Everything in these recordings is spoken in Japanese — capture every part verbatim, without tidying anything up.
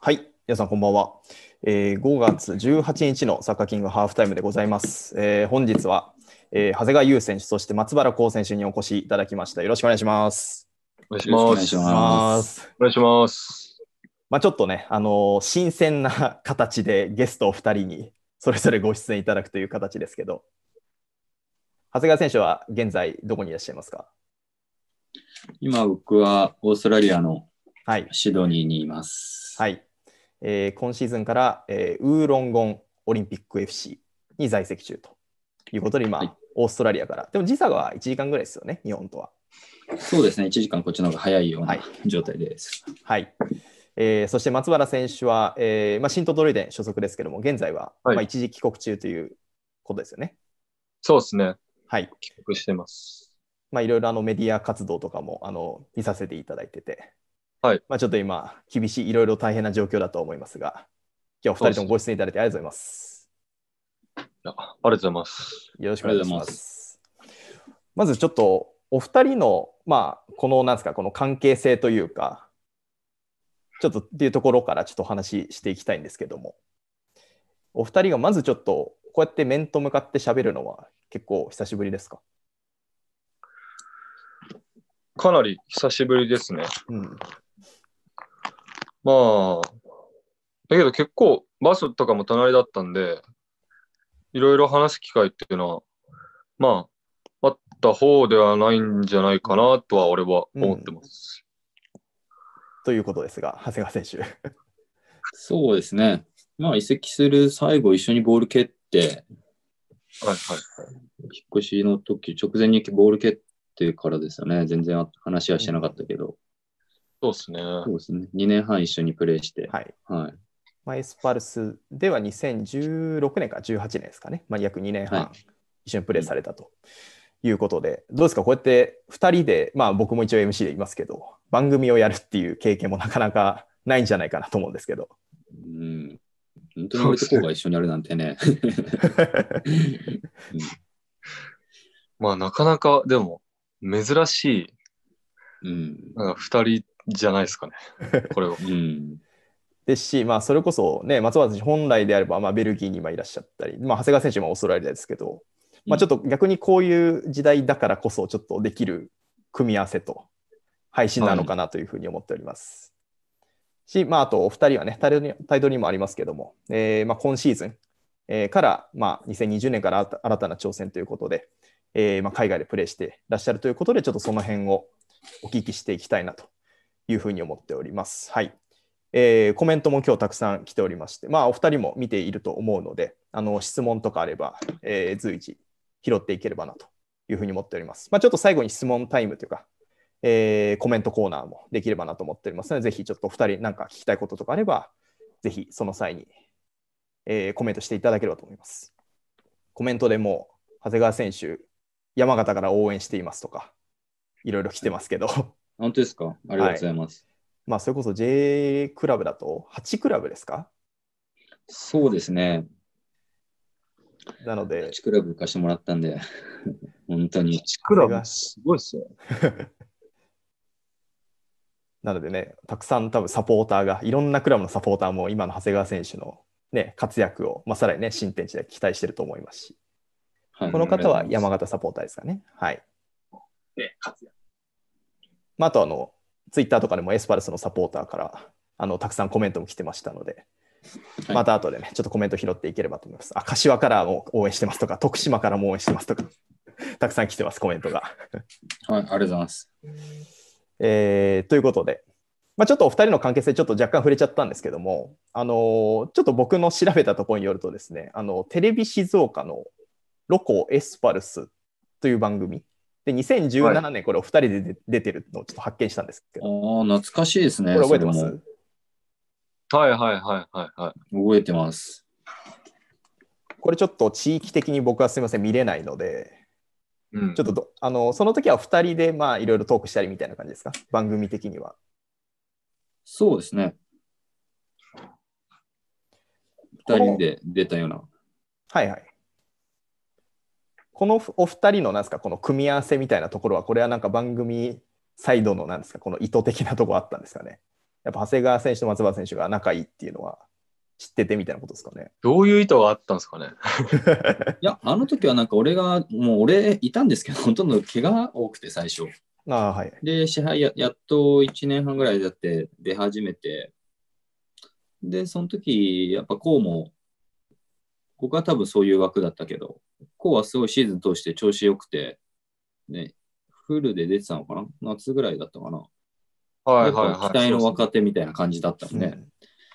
はい、皆さんこんばんは。えー、ごがつじゅうはちにちのサッカーキングハーフタイムでございます。えー、本日は、えー、長谷川優選手、そして松原幸選手にお越しいただきました。よろしくお願いします。 お願いしよろしくお願いします。 ます。 ますお願いします。 まあ、ちょっとね、あのー新鮮な形でゲストお二人にそれぞれご出演いただくという形ですけど、長谷川選手は現在どこにいらっしゃいますか？ 今僕はオーストラリアのはい。 シドニーにいます。 はい。えー今シーズンから、えーウーロンゴンオリンピック エフシー に在籍中ということで、今、 はいオーストラリアから。でも時差はいちじかんぐらいですよね、日本とは。 そうですね、いちじかんこっちの方が早いようはない状態です。 はい。えーそして松原選手は、えーまあ、新都ドリデン所属ですけども、現在は、 はいまあ、一時帰国中ということですよね。 そうですね。 はい。 帰国してます。 まあ、いろいろあのメディア活動とかもあの見させていただいてて、 はい。 まあ、ちょっと今、厳しい、いろいろ大変な状況だと思いますが、今日はふたりともご出演いただいてありがとうございます。 いやありがとうございます。 よろしくお願いしま。 ありがとうございますまずちょっとお二人の、まあ、このなんですか、この関係性というか、ちょっとっていうところからちょっとお話ししていきたいんですけども、お二人がまずちょっとこうやって面と向かって喋るのは結構久しぶりですか？ かなり久しぶりですね。 うん。 まあ、だけど結構バスとかも隣だったんで、いろいろ話す機会っていうのは、まあ、あった方ではないんじゃないかなとは俺は思ってます。 ということですが、長谷川選手。 そうですね。まあ移籍する最後一緒にボール蹴って、 はいはい。 引っ越しの時直前にボール蹴ってからですよね。全然話はしてなかったけど。 そうですね。 そうですね。にねんはん一緒にプレーして。 はい。 はい。 まあ、エスパルスではにせんじゅうろくねんかじゅうはちねんですかね。まあ、約にねんはんはい一緒にプレーされたということで、どうですか、こうやってふたりで、まあ僕も一応 エムシー でいますけど、番組をやるっていう経験もなかなかないんじゃないかなと思うんですけど。 うん。本当に俺とこうが一緒にやるなんてね。うんまあなかなかでも珍しいうん。 なんかふたりじゃないですかね。これは。 うん。 ですし、まあ、それこそね、松原選手、本来であれば、まあ、ベルギーに今いらっしゃったり、まあ、長谷川選手もオーストラリアですけど、まあ、ちょっと逆にこういう時代だからこそ、ちょっとできる組み合わせと配信なのかなというふうに思っております。し、まあ、あとお二人はね、タイトルにタイトルにもありますけども、えーまあ、今シーズン、えーから、まあ、にせんにじゅうねんから新た新たな挑戦ということで、えーまあ、海外でプレーしていらっしゃるということで、ちょっとその辺をお聞きしていきたいなというふうに思っております。はい。えーコメントも今日たくさん来ておりまして、まあ、お二人も見ていると思うので、あの質問とかあれば、えー随時拾っていければなというふうに思っております。まあ、ちょっと最後に質問タイムというか、えーコメントコーナーもできればなと思っておりますので、ぜひちょっとお二人なんか聞きたいこととかあれば、ぜひその際に、えーコメントしていただければと思います。コメントでも長谷川選手、山形から応援していますとか、いろいろ来てますけど、 本当ですか？ありがとうございます。 まあ、それこそ J クラブだとはちクラブですか？ そうですね。 なので、 はちクラブ貸してもらったんで、本当に。 クラブすごいっすよ。 なのでね、たくさん多分サポーターが、いろんなクラブのサポーターも今の長谷川選手の、ね、活躍を、まあ、さらにね、新天地で期待していると思いますし、 はい、 この方は山形。 形サポーターですかね。はい。 ね、活躍。 まあ、あとあの、ツイッターとかでもエスパルスのサポーターからあのたくさんコメントも来てましたので、 はい、 また後でね、ちょっとコメント拾っていければと思います。あ、柏からも応援してますとか、徳島からも応援してますとか、たくさん来てます、コメントが。 はい、ありがとうございます。 えーということで、まあ、ちょっとお二人の関係性ちょっと若干触れちゃったんですけども、あのーちょっと僕の調べたところによるとですね、あのテレビ静岡のロコエスパルスという番組でにせんじゅうななねんこれお二人で出出てるのをちょっと発見したんですけど、 ああ、懐かしいですね。 これ覚えてます？ それもはいはいはいはいはい。 覚えてます。 これちょっと地域的に僕はすみません見れないので、 うん、 ちょっとどあのその時はふたりでまあいろいろトークしたりみたいな感じですか、番組的には。 そうですね。二人で出たような。 はいはい。このお二人のなんですか、この組み合わせみたいなところは、これはなんか番組サイドのなんですか、この意図的なところあったんですかね。 やっぱ長谷川選手と松原選手が仲いいっていうのは知っててみたいなことですかね。 どういう意図があったんですかね。 いや、あの時はなんか俺が、もう俺いたんですけど、ほとんど怪我が多くて最初。 ああ、はい。 で、支配ややっといちねんはんぐらいだって出始めて、で、その時、やっぱこうも、僕は多分そういう枠だったけど、こうはすごいシーズン通して調子良くて、ね、フルで出てたのかな夏ぐらいだったかな。 はいやっぱはいはい。 期待のそう若手みたいな感じだったもんね。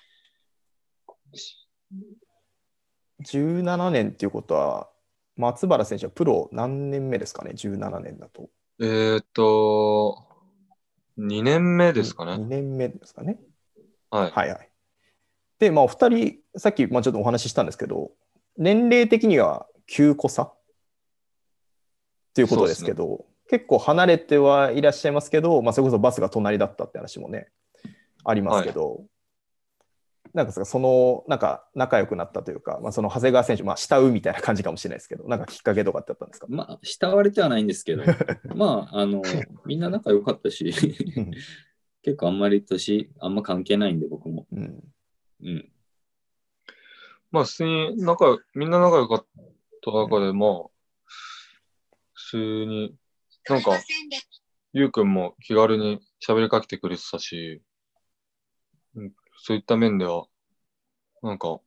じゅうななねんっていうことは、松原選手はプロ何年目ですかね、じゅうななねんだと。 えーっと、にねんめですかね。 にねんめですかね。 はい。 はいはい。で、まあ、お二人、さっき、まあ、ちょっとお話ししたんですけど、年齢的にはきゅうこ差っていうことですけど、結構離れてはいらっしゃいますけど、まあ、それこそバスが隣だったって話もね、ありますけど、なんかその、なんか仲良くなったというか、まあ、その長谷川選手、まあ、慕うみたいな感じかもしれないですけど、なんかきっかけとかってあったんですか？ まあ、慕われてはないんですけど、まあ、あの、みんな仲良かったし、 うん結構あんまり年、あんま関係ないんで、僕も。 うんうん。 まあ、普通に仲良、みんな仲良かった中で、まあ、普通に、なんか、ゆうくんも気軽に喋りかけてくれてたし、うんそういった面では、なんか、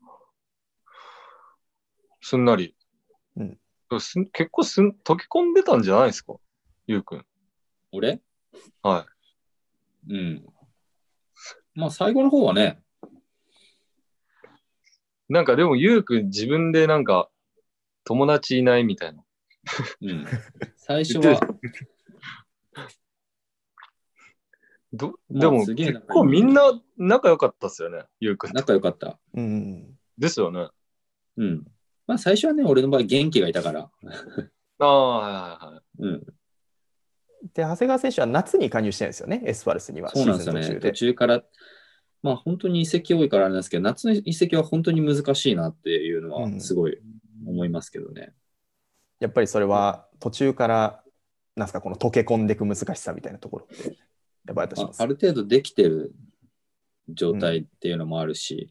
すんなり、 うんすん結構すん溶け込んでたんじゃないですか、ゆうくん。 俺はうん。まあ、最後の方はね、 い。なんかでも、ゆうくん自分でなんか、友達いないみたいな。 うん。最初言っは、 どまあでも、 すげえ結構みんな仲良かったっすよね、ゆうくんと。 仲良かった。 うんですよね。 うん。まあ、最初はね、俺の場合、元気がいたから。 ああ、はいはいはい。 うん。 で、長谷川選手は夏に加入してるんですよね、エスパルスには、 そうシーなんですよね。途ズン途中で。 中から、まあ、本当に移籍多いからあれなんですけど、夏の移籍は本当に難しいなっていうのは、 うんすごい思いますけどね。 やっぱりそれは途中から、なんすか、この溶け込んでいく難しさみたいなところって、やっぱりあったりしあ、 ますある程度できてる状態っていうのもあるし、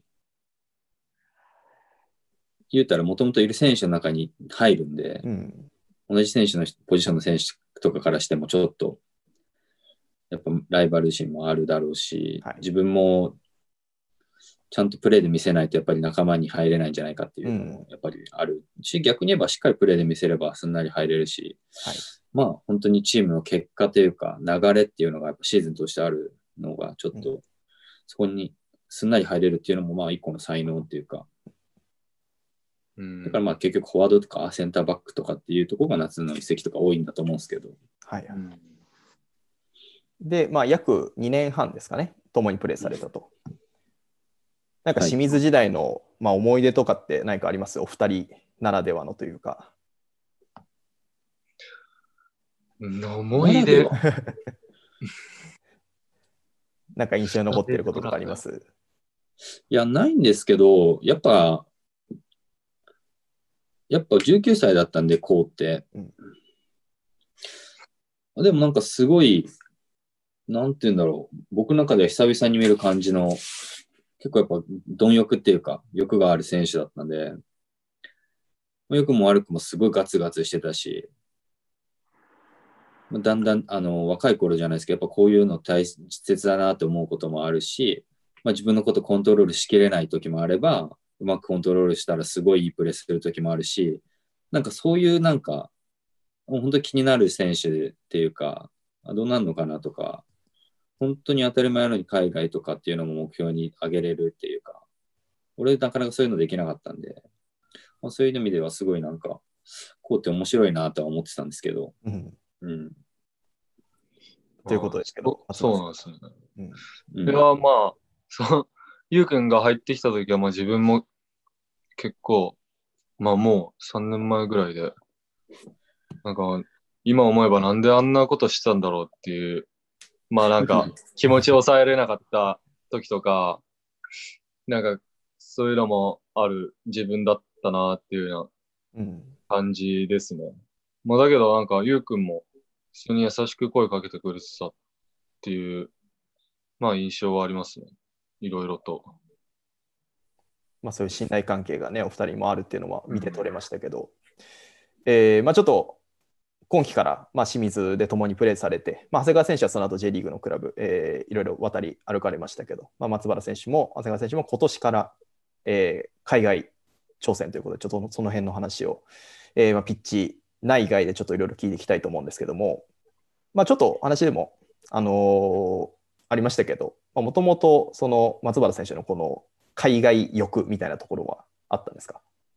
言うたらもともといる選手の中に入るんで、 うん同じ選手のポジションの選手とかからしてもちょっと、やっぱライバル心もあるだろうし、 はい自分もちゃんとプレーで見せないとやっぱり仲間に入れないんじゃないかっていうのもやっぱりあるし、逆に言えばしっかりプレーで見せればすんなり入れるし、 はいまあ本当にチームの結果というか流れっていうのがやっぱシーズンとしてあるのがちょっと、 うんそこにすんなり入れるっていうのもまあ一個の才能っていうか、 うんだからまあ結局フォワードとかセンターバックとかっていうところが夏の移籍とか多いんだと思うんですけど、 はいはいうんで、まあ、約にねんはんですかね、共にプレーされたと。なんかはい清水時代の、まあ、思い出とかって何かありますお二人ならではのというか。 思い出。 なんか印象に残ってることとかあります？ いや、ないんですけど、やっぱ、やっぱじゅうきゅうさいだったんで、こうって。でもなんかすごい、なんて言うんだろう。僕の中では久々に見る感じの、結構やっぱ貪欲っていうか、欲がある選手だったんで、良くも悪くもすごいガツガツしてたし、だんだん、あの、若い頃じゃないですけど、やっぱこういうの大切だなって思うこともあるし、まあ、自分のことコントロールしきれない時もあれば、うまくコントロールしたらすごいいいプレーする時もあるし、なんかそういうなんか、本当に気になる選手っていうか、どうなるのかなとか、本当に当たり前のように海外とかっていうのも目標に上げれるっていうか、俺なかなかそういうのできなかったんで、まあ、そういう意味ではすごいなんか、こうって面白いなとは思ってたんですけど、 うんうん。 ということですけどあそうそうなんですね。 うんうんいや、まあ、そう、ゆうくんが入ってきたときは、まあ自分も結構、まあもうさんねんまえぐらいで、なんか、今思えばなんであんなことしてたんだろうっていう、まあなんか、気持ちを抑えれなかった時とか、なんか、そういうのもある自分だったなっていうよううんな感じですね。まあだけどなんか、ゆうくんも、普通に優しく声かけてくれてたっていうまあ印象はありますね。いろいろと。 まあ、そういう信頼関係がね、お二人もあるっていうのは見て取れましたけど、うん、えーまあ、ちょっと今期から、まあ、清水で共にプレーされて、まあ、長谷川選手はその後 J リーグのクラブ、えー、いろいろ渡り歩かれましたけど、まあ、松原選手も長谷川選手も今年から、えー、海外挑戦ということで、ちょっとその辺の話を、えーまあ、ピッチ内外でちょっといろいろ聞いていきたいと思うんですけども、まあ、ちょっと話でも、あのー、ありましたけど、もともとその松原選手のこの海外欲みたいなところはあったんですか？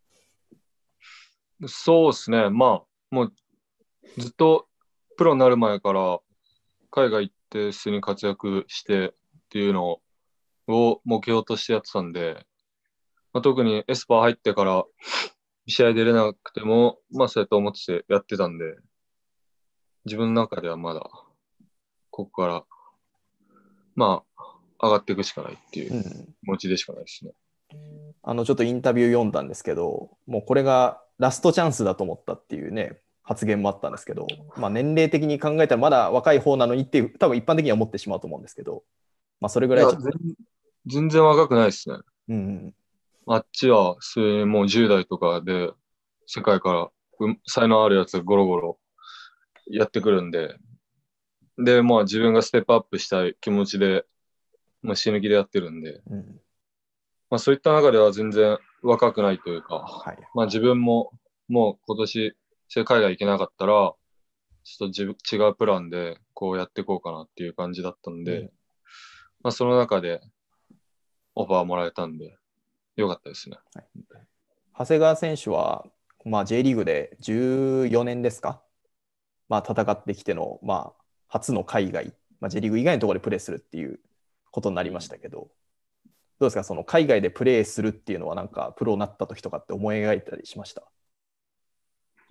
そうですね。まあ、もうずっとプロになる前から海外行って普通に活躍してっていうのを目標としてやってたんで、まあ、特にエスパー入ってから試合出れなくても、まあそうやって思ってやってたんで、自分の中ではまだここからまあ上がっていくしかないっていう気持ちでしかないですね。 うん、あのちょっとインタビュー読んだんですけど、もうこれがラストチャンスだと思ったっていうね発言もあったんですけど、まあ、年齢的に考えたらまだ若い方なのにっていう多分一般的には思ってしまうと思うんですけど、まあ、それぐらいちょっと全然若くないですね。 うん、 あっちはそれもうじゅう代とかで世界から才能あるやつがゴロゴロやってくるんで、でまあ自分がステップアップしたい気持ちで、まあ、死ぬ気でやってるんで、うん、まあ、そういった中では全然若くないというか、はい、まあ、自分ももう今年海外行けなかったらちょっと自分違うプランでこうやっていこうかなっていう感じだったんで、うん、まあ、その中でオファーもらえたんでよかったですね。はい、 長谷川選手は、まあ、J リーグでじゅうよねんですか、まあ、戦ってきての、まあ、初の海外、まあ、J リーグ以外のところでプレーするっていうことになりましたけど、どうですか、その海外でプレーするっていうのは、なんかプロになった時とかって思い描いたりしました？ うん、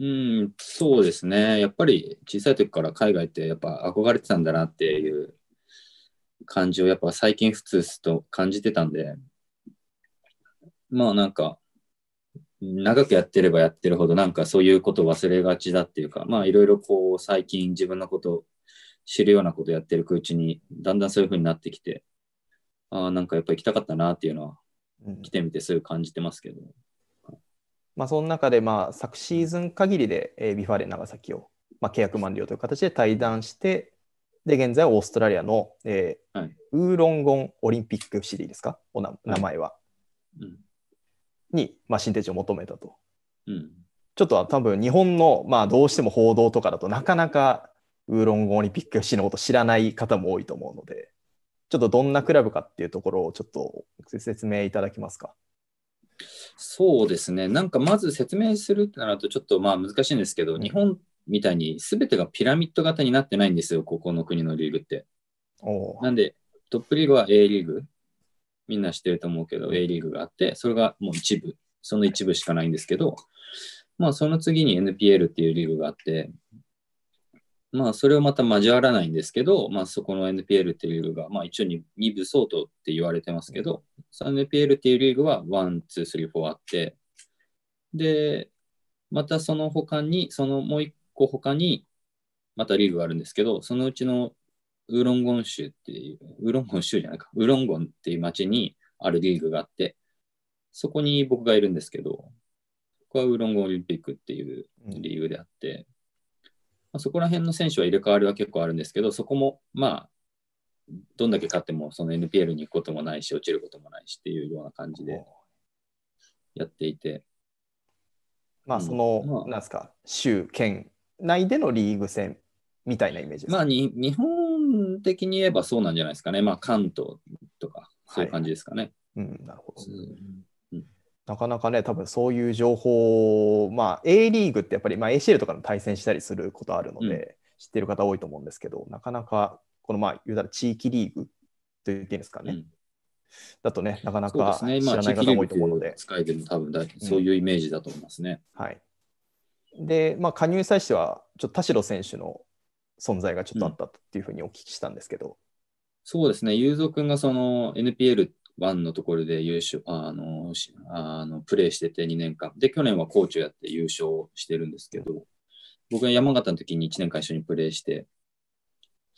そうですね。やっぱり小さい時から海外ってやっぱ憧れてたんだなっていう感じをやっぱ最近普通と感じてたんで、まあなんか長くやってればやってるほどなんかそういうことを忘れがちだっていうか、まあいろいろこう最近自分のことを知るようなことをやってるうちにだんだんそういう風になってきて、ああなんかやっぱり行きたかったなっていうのは、うん、来てみてそういう感じてますけど。 まあ、その中で、まあ、昨シーズン限りで、えー、ビファーレ長崎を、まあ、契約満了という形で退団して、で、現在はオーストラリアの、えーはい、ウーロンゴンオリンピックシティですか、おな名前は。はいうん、に、まあ、新天地を求めたと。うん、ちょっと多分日本の、まあ、どうしても報道とかだとなかなかウーロンゴンオリンピックシティのこと知らない方も多いと思うので、ちょっとどんなクラブかっていうところをちょっと説明いただけますか。 そうですね。なんかまず説明するってなるとちょっとまあ難しいんですけど、うん、日本みたいに全てがピラミッド型になってないんですよ、ここの国のリーグって。なんでトップリーグは A リーグ、みんな知ってると思うけど、うん、A リーグがあって、それがもう一部、その一部しかないんですけど、まあその次に エヌピーエル っていうリーグがあって、まあそれをまた交わらないんですけど、まあそこの エヌピーエル っていうリーグが、まあ一応に部相当って言われてますけど、その エヌピーエル っていうリーグはワン、ツー、スリー、フォーあって、で、またその他に、そのもう一個他に、またリーグがあるんですけど、そのうちのウーロンゴン州っていう、ウーロンゴン州じゃないか、ウーロンゴンっていう町にあるリーグがあって、そこに僕がいるんですけど、ここはウーロンゴンオリンピックっていうリーグであって、うんまあ、そこら辺の選手は入れ替わりは結構あるんですけど、そこもまあ、どんだけ勝ってもその エヌピーエル に行くこともないし、落ちることもないしっていうような感じでやっていて。 まあ、その、うんまあ、なんですか、州、県内でのリーグ戦みたいなイメージですか。 まあに、日本的に言えばそうなんじゃないですかね。まあ、関東とか、そういう感じですかね。 はい、うん、なるほど。うん、なかなかね、多分そういう情報、まあ、A リーグってやっぱり、まあ、エーシーエル とかの対戦したりすることあるので、うん、知ってる方多いと思うんですけど、なかなか、この、まあ、言うたら地域リーグと言っていいんですかね。うんだとね、なかなか知らない方も多いと思うので。 使いでも多分だそういうイメージだと思いますね。 うん、はい。で、まあ、加入に際しては、ちょっと田代選手の存在がちょっとあったっていうふうにお聞きしたんですけど。うん、 そうですね、雄三君がその エヌピーエルワン のところで優勝あのあのプレーしててにねんかん。で、去年はコーチをやって優勝してるんですけど、うん、僕が山形の時にいちねんかん一緒にプレーして、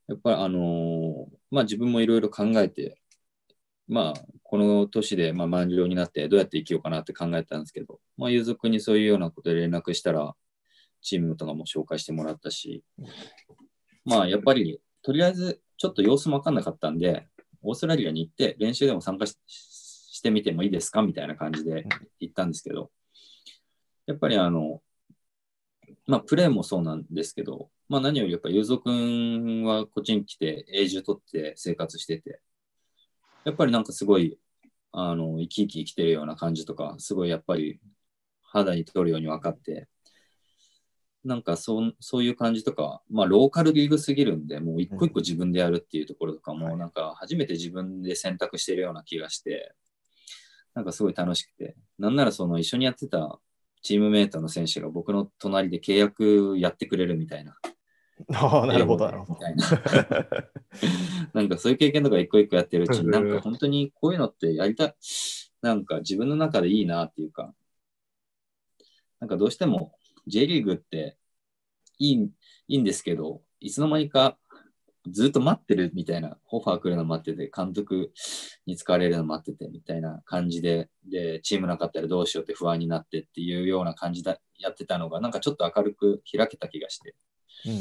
やっぱりあのーまあ自分もいろいろ考えて、まあこの年でまあ満了になってどうやって生きようかなって考えたんですけど、まあ、優属にそういうようなことで連絡したら、チームとかも紹介してもらったし、まあやっぱりとりあえずちょっと様子も分かんなかったんで、オーストラリアに行って練習でも参加 し, してみてもいいですかみたいな感じで行ったんですけど、やっぱりあの、まあプレーもそうなんですけど、まあ何よりやっぱ優属君はこっちに来て永住取って生活してて、やっぱりなんかすごいあの生き生き生きてるような感じとか、すごいやっぱり肌に取るように分かって、なんかそう、そういう感じとか、まあローカルリーグすぎるんで、もう一個一個自分でやるっていうところとかも、なんか初めて自分で選択してるような気がして、なんかすごい楽しくて、なんならその一緒にやってたチームメイトの選手が僕の隣で契約やってくれるみたいな。 ああ、なるほど、なるほど。 みたいな。なんかそういう経験とか一個一個やってるうちに、なんか本当にこういうのってやりたい、なんか自分の中でいいなっていうか、なんかどうしても J リーグっていい、いいんですけど、いつの間にかずっと待ってるみたいな、オファー来るの待ってて、監督に使われるの待っててみたいな感じで、で、チームなかったらどうしようって不安になってっていうような感じでやってたのが、なんかちょっと明るく開けた気がして、 うん、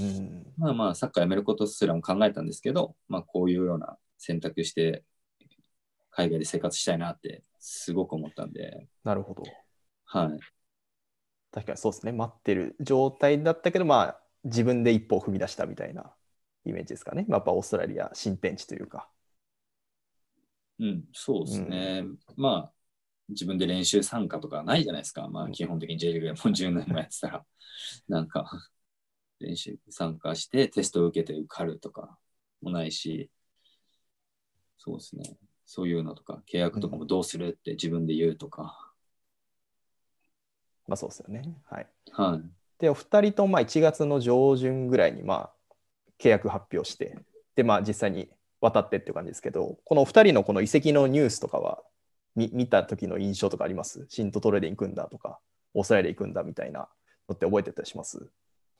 まあまあ、サッカーやめることすらも考えたんですけど、まあこういうような選択して、海外で生活したいなってすごく思ったんで。 なるほど。 はい。 確かにそうですね。待ってる状態だったけど、まあ、自分で一歩を踏み出したみたいなイメージですかね。やっぱオーストラリア新天地というか。 うん、そうですね。うん、まあ、自分で練習参加とかないじゃないですか。まあ、基本的に J リーグでもじゅうねんもやってたら、なんか、練習参加してテストを受けて受かるとかもないし、そうですね。そういうのとか、契約とかもどうするって自分で言うとか。 うん、まあそうですよね。はい。 はい。 で、お二人とまあいちがつの上旬ぐらいにまあ契約発表して、で、まあ実際に渡ってっていう感じですけど、このお二人のこの移籍のニュースとかは見見た時の印象とかあります？シントトレーで行くんだとか、オーストラリアで行くんだみたいなのって覚えてたりします？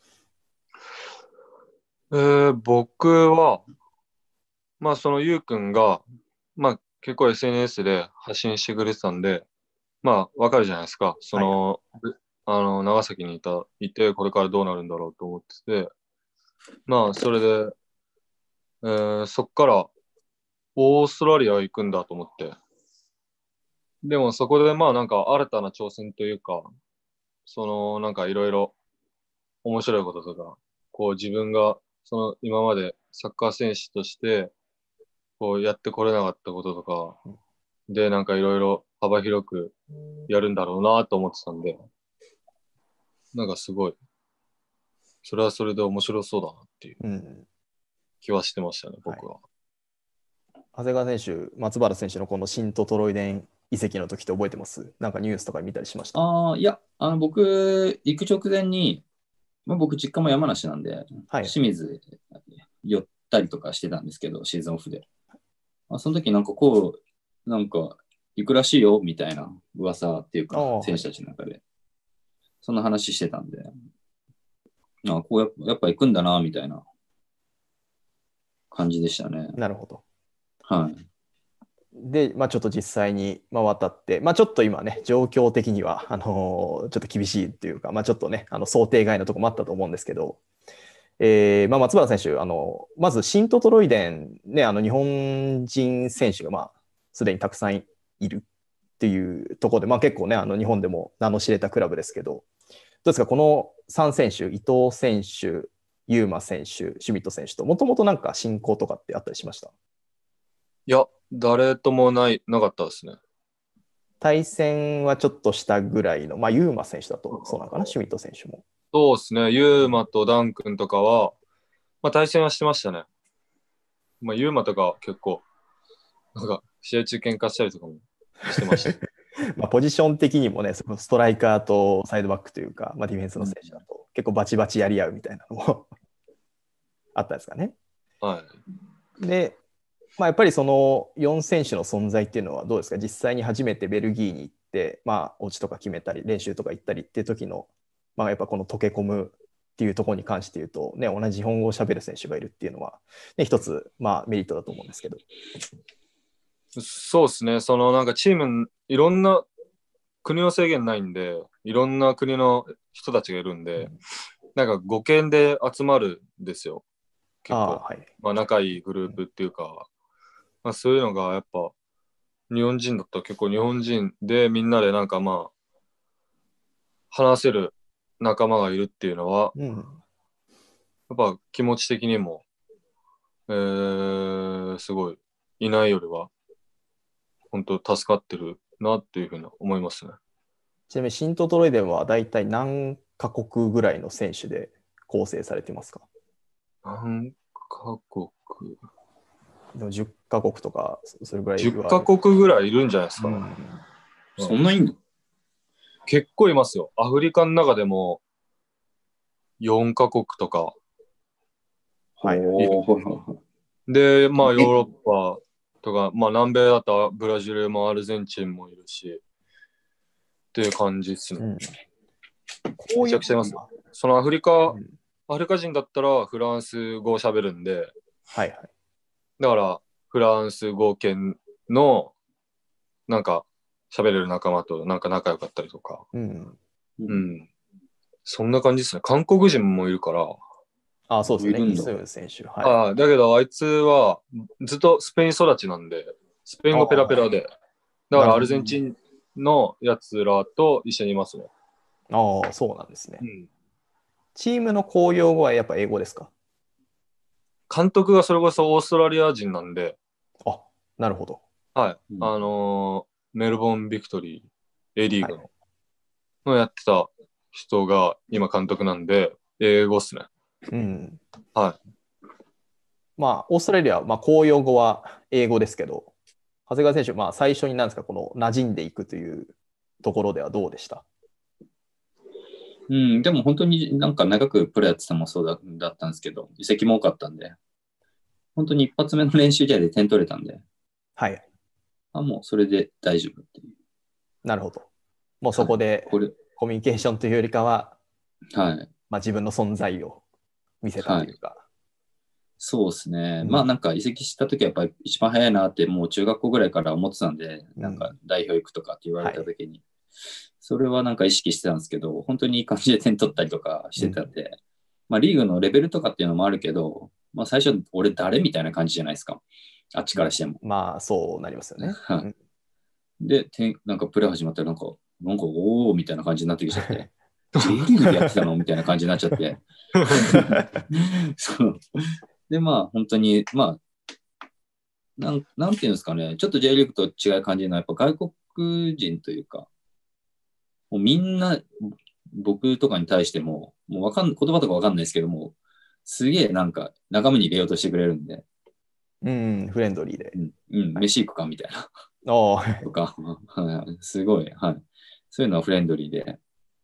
えー、僕は、まあそのゆうくんが、まあ結構 エスエヌエス で発信してくれてたんで、まあわかるじゃないですか。その、はい、あの、長崎にいた、いて、これからどうなるんだろうと思ってて、まあそれで、えー、そっからオーストラリア行くんだと思って。でもそこでまあなんか新たな挑戦というか、そのなんかいろいろ面白いこととか、こう自分がその今までサッカー選手としてこうやってこれなかったこととかでなんかいろいろ幅広くやるんだろうなと思ってたんで、なんかすごい、それはそれで面白そうだなっていう気はしてましたね、うん、僕は。はい、 長谷川選手、松原選手のこのシントトロイデン移籍の時って覚えてます？なんかニュースとか見たりしました？ ああ、いや、あの僕、行く直前に、まあ、僕、実家も山梨なんで、はい、清水寄ったりとかしてたんですけど、シーズンオフで。まあ、その時なんかこう、なんか、行くらしいよみたいな噂っていうか、選手たちの中で、はい、そんな話してたんで、あこうやっぱやっぱ行くんだな、みたいな感じでしたね。 なるほど。 はい。 で、まあ、ちょっと実際に渡って、まあ、ちょっと今ね、状況的にはあのー、ちょっと厳しいっていうか、まあ、ちょっとね、あの想定外のところもあったと思うんですけど、えーまあ、松原選手、あのまずシントトロイデン、ね、あの日本人選手がまあすでにたくさんいるっていうところで、まあ、結構ね、あの日本でも名の知れたクラブですけど、どうですか、このさん選手、伊藤選手、優馬選手、シュミット選手と、もともとなんか親交とかってあったりしました？ いや、誰ともない、なかったですね。 対戦はちょっとしたぐらいの、まあ、優馬選手だとそうなのかな、シュミット選手も。 そうですね、優馬とダン君とかは、まあ、対戦はしてましたね。まあ、優馬とか結構、なんか試合中喧嘩したりとかもしてました。 まあポジション的にもね、ストライカーとサイドバックというか、まあ、ディフェンスの選手だと、結構バチバチやり合うみたいなのもあったんですかね。 はい。 で、まあ、やっぱりそのよん選手の存在っていうのはどうですか？実際に初めてベルギーに行って、まあ、お家とか決めたり、練習とか行ったりっていう時の、まあ、やっぱこの溶け込むっっていうところに関して言うと、ね、同じ日本語を喋る選手がいるっていうのは、ね、一つ、まあ、メリットだと思うんですけど。 そうですね。そのなんかチーム、いろんな国の制限ないんで、いろんな国の人たちがいるんで、うん、なんか語圏で集まるんですよ。結構。 あ、はい、 まあ、仲いいグループっていうか、まあ、そういうのがやっぱ、日本人だったら結構日本人でみんなでなんかまあ、話せる仲間がいるっていうのは、 うん、 やっぱ気持ち的にも、えー、すごいいないよりは本当助かってるなっていうふうに思いますね。 ちなみにシントトロイデンは大体何カ国ぐらいの選手で構成されてますか？ 何カ国でもじゅっかこくとかそれぐらいじゅっかこくぐらいいるんじゃないですかね。 うん、そんないんの？ 結構いますよ。アフリカの中でもよんかこくとか。 はい。 で、まあヨーロッパとか、まあ南米だとブラジルもアルゼンチンもいるし、っていう感じですね。うん、めちゃくちゃいますよ。そのアフリカ、うん、アフリカ人だったらフランス語を喋るんで、 はいはい。 だからフランス語圏のなんか喋れる仲間となんか仲良かったりとか、 うん、 うん、そんな感じですね。韓国人もいるから。 ああ、そうですね。イスム選手。はい、 あだけどあいつはずっとスペイン育ちなんで、スペイン語ペラペラで、だからアルゼンチンのやつらと一緒にいますね。 ああ、そうなんですね。 うん、 チームの公用語はやっぱ英語ですか？ 監督がそれこそオーストラリア人なんで。 あ、なるほど。 はい。うん、あのー、メルボンビクトリー A リーグの、はい、のやってた人が今監督なんで、英語っすね。 うん。 はい。 まあ、オーストラリアは、まあ、公用語は英語ですけど、長谷川選手、まあ、最初になんですか、この馴染んでいくというところではどうでした？ うん、でも本当になんか長くプロやってたもそう だ, だったんですけど、移籍も多かったんで、本当に一発目の練習試合で点取れたんで、 はい。 あ、もうそれで大丈夫っていう。 なるほど。もうそこでコミュニケーションというよりかは、 はい。 まあ、自分の存在を見せたというか。はい、 そうですね。うん、まあなんか移籍した時はやっぱり一番早いなってもう中学校ぐらいから思ってたんで、うん、なんか代表行くとかって言われた時に、はい、それはなんか意識してたんですけど、本当にいい感じで点取ったりとかしてたんで、うん、まあリーグのレベルとかっていうのもあるけど、まあ最初俺誰みたいな感じじゃないですか。あっちからしても。 まあそうなりますよね。 うん、で、なんかプレー始まったらなんか、なんかおーみたいな感じになってきちゃって、J リーグでやってたのみたいな感じになっちゃって。そう。で、まあ本当に、まあ、なん、なんていうんですかね、ちょっと J リーグと違う感じの、やっぱ外国人というか、もうみんな、僕とかに対しても、もうわかん、言葉とかわかんないですけども、すげえなんか仲間に入れようとしてくれるんで。 うん、フレンドリーで。 うん、うん、飯行くかみたいな。 ああ。とか、すごい、はい。そういうのはフレンドリーで。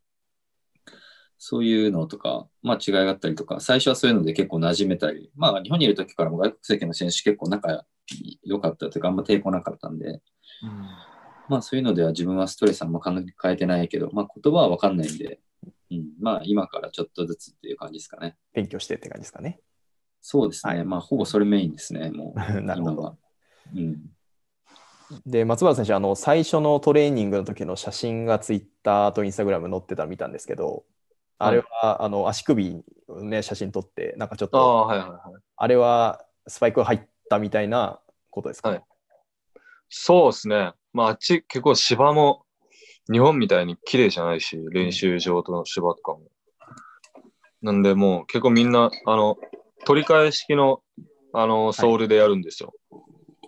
そういうのとか、まあ違いがあったりとか、最初はそういうので結構馴染めたり、まあ日本にいる時からも外国籍の選手結構仲良かったというか、あんま抵抗なかったんで、うん、まあそういうのでは自分はストレスあんま考えてないけど、まあ言葉はわかんないんで、うん、まあ今からちょっとずつっていう感じですかね。 勉強してって感じですかね。 そうですね。はい、まあほぼそれメインですね、もう。 なるほど。 うん、 で、松原選手、あの最初のトレーニングの時の写真がツイッターとインスタグラム載ってたの見たんですけど、あれは、はい、あの足首をね、写真撮って、なんかちょっと、 あ、はいはいはい、 あれはスパイクが入ったみたいなことですか？はい、 そうですね。まあ、あっち結構芝も日本みたいに綺麗じゃないし、練習場との芝とかも。なんで、もう結構みんな、あの、取り替え式の、あの、ソールでやるんですよ。はい、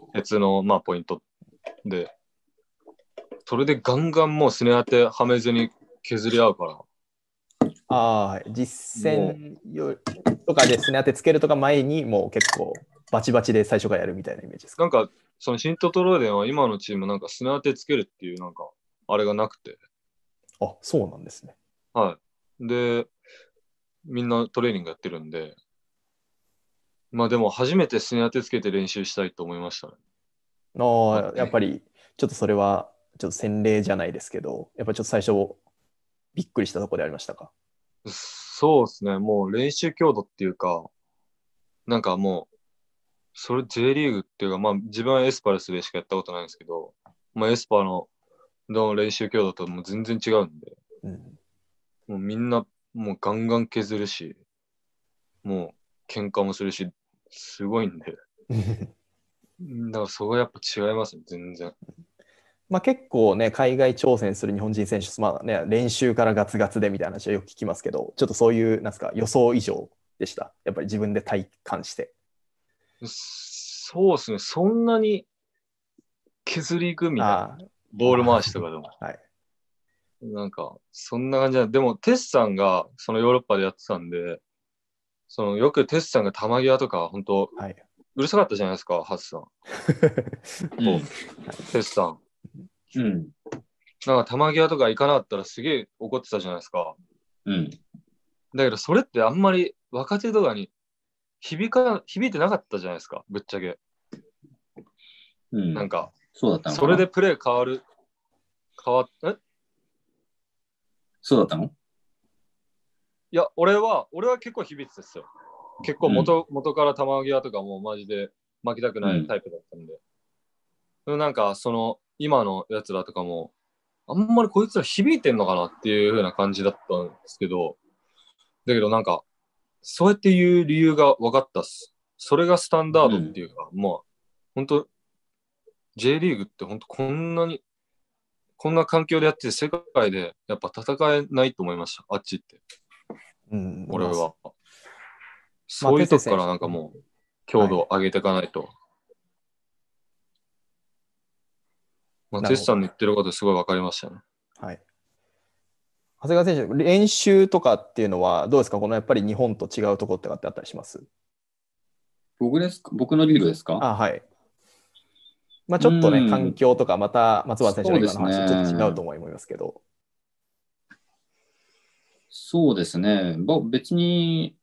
鉄の、まあ、ポイントで。それでガンガンもうすね当てはめずに削り合うから。 ああ、実戦とかですね、当てつけるとか前にもう結構バチバチで最初からやるみたいなイメージですか？ なんか、そのシントトロイデンは今のチームなんかすね当てつけるっていうなんか、あれがなくて。 あ、そうなんですね。 はい。で、みんなトレーニングやってるんで、まあでも初めてすね当てつけて練習したいと思いましたね。 ああ、やっぱりちょっとそれはちょっと洗礼じゃないですけど、やっぱりちょっと最初びっくりしたところでありましたか？ そうですね。もう練習強度っていうか、なんかもう、それ J リーグっていうか、まあ自分はエスパルスでしかやったことないんですけど、まあエスパのの練習強度ともう全然違うんで、 うん、 もうみんなもうガンガン削るし、もう喧嘩もするし、すごいんで。だからそこはやっぱ違いますね、全然。 まあ結構ね、海外挑戦する日本人選手、まあね、練習からガツガツでみたいな話はよく聞きますけど、ちょっとそういう、なんですか、予想以上でした。やっぱり自分で体感して。 そうですね、そんなに削りいくみたいな。 あボール回しとかでも。 はい。 なんか、そんな感じなでも、テスさんがそのヨーロッパでやってたんで、そのよくテスさんが球際とか、本当、 はい、 うるさかったじゃないですか、ハツさん。 うんテスさん。 うん。 なんか球際とか行かなかったらすげえ怒ってたじゃないですか。 うん。 だけど、それってあんまり若手とかに響か、響いてなかったじゃないですか、ぶっちゃけ。 うん。 なんか、 そうだったのかな。 それでプレー変わる、変わっ、えそうだったのいや、俺は、俺は結構響いてたですよ。結構元,、元から球際とかもマジで負けたくないタイプだったんで。でもなんか、その、今のやつらとかも、あんまりこいつら響いてんのかなっていう風な感じだったんですけど、だけどなんか、そうやっていう理由が分かったっす。それがスタンダードっていうか、まあ、本当 J リーグって本当こんなに、こんな環境でやってて世界でやっぱ戦えないと思いました、あっちって。 うん、 俺は。 まあ、 そういうとこからなんかもう、強度を上げていかないと。はい、まあ、テスさんの言ってることすごい分かりましたね。 はい。長谷川選手、練習とかっていうのはどうですか？このやっぱり日本と違うところとかってあったりします？ 僕ですか？僕のリーグですか？ あ、はい。まあちょっとね、環境とか、また松原選手の今の話とちょっと違うと思いますけど。 そうですね。まあ、別に、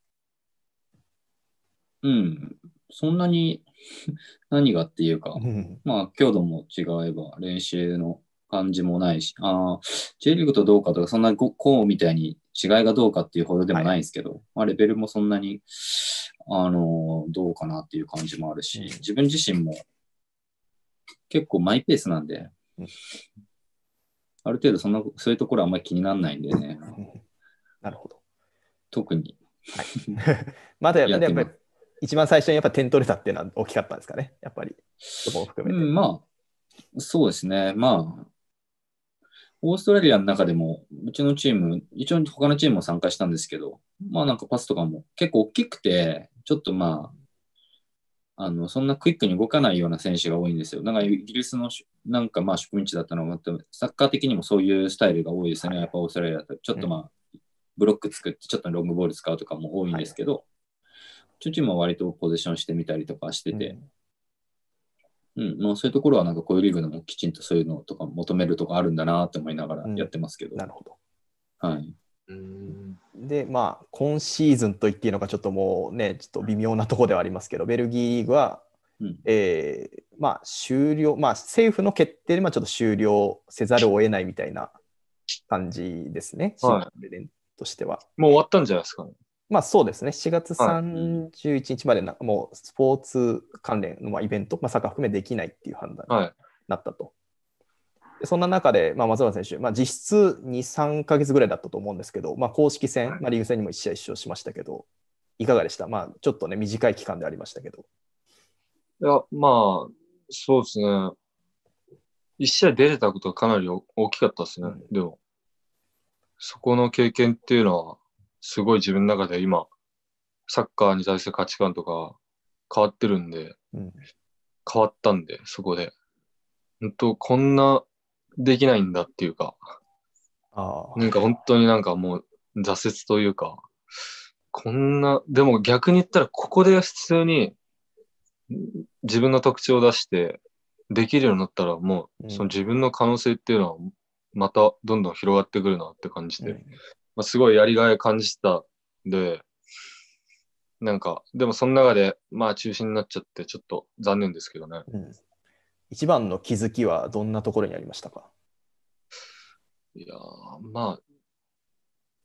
うん、そんなに何がっていうか、 うん、 まあ、強度も違えば、練習の感じもないし、あ J リーグとどうかとか、そんなこうみたいに違いがどうかっていうほどでもないんですけど、はい、まあ、レベルもそんなに、あの、どうかなっていう感じもあるし、自分自身も結構マイペースなんで、うん、ある程度そんな、そういうところはあんまり気にならないんでね。 なるほど。 特に。 はい。まだやっぱり、一番最初にやっぱ点取れたっていうのは大きかったんですかね、やっぱり。そこも含めて。 うん、まあ、そうですね。まあ、オーストラリアの中でも、うちのチーム、一応他のチームも参加したんですけど、まあなんかパスとかも結構大きくて、ちょっとまあ、あの、そんなクイックに動かないような選手が多いんですよ。なんかイギリスのなんかまあ植民地だったのが、サッカー的にもそういうスタイルが多いですね。はい、やっぱオーストラリアだと。ちょっとまあ、うん、ブロック作って、ちょっとロングボール使うとかも多いんですけど、はい、うちのチームは割とポゼッションしてみたりとかしてて、うん、うん、まあそういうところはなんかこういうリーグでもきちんとそういうのとか求めるとかあるんだなと思いながらやってますけど。 うん、なるほど。 はい。 うんで、まあ、今シーズンと言っていいのか、ちょっともうね、ちょっと微妙なところではありますけど、ベルギーリーグは、うんえー、まあ、終了、まあ、政府の決定で、まあ、ちょっと終了せざるを得ないみたいな感じですね、 はい、 シーズンとしては。 もう終わったんじゃないですかね。 まあ、そうですね、しがつさんじゅういちにちまでな、はい、もうスポーツ関連のイベント、まあ、サッカー含めできないっていう判断になったと。はいそんな中で、まあ、松原選手、まあ、実質に、さんかげつぐらいだったと思うんですけど、まあ、公式戦、まあ、リーグ戦にもいち試合出場しましたけど、いかがでした？まあ、ちょっとね、短い期間でありましたけど。 いや、まあ、そうですね。いち試合出れたことがかなり大きかったですね。うん、でも、そこの経験っていうのは、すごい自分の中で今、サッカーに対する価値観とか変わってるんで、うん、変わったんで、そこで。本当こんなできないんだっていうか、あなんか本当になんかもう挫折というか、こんな、でも逆に言ったらここで普通に自分の特徴を出してできるようになったらもうその自分の可能性っていうのはまたどんどん広がってくるなって感じで、うんまあ、すごいやりがい感じたんで、なんかでもその中でまあ中止になっちゃってちょっと残念ですけどね。 うん一番の気づきはどんなところにありましたか？ いやまあ、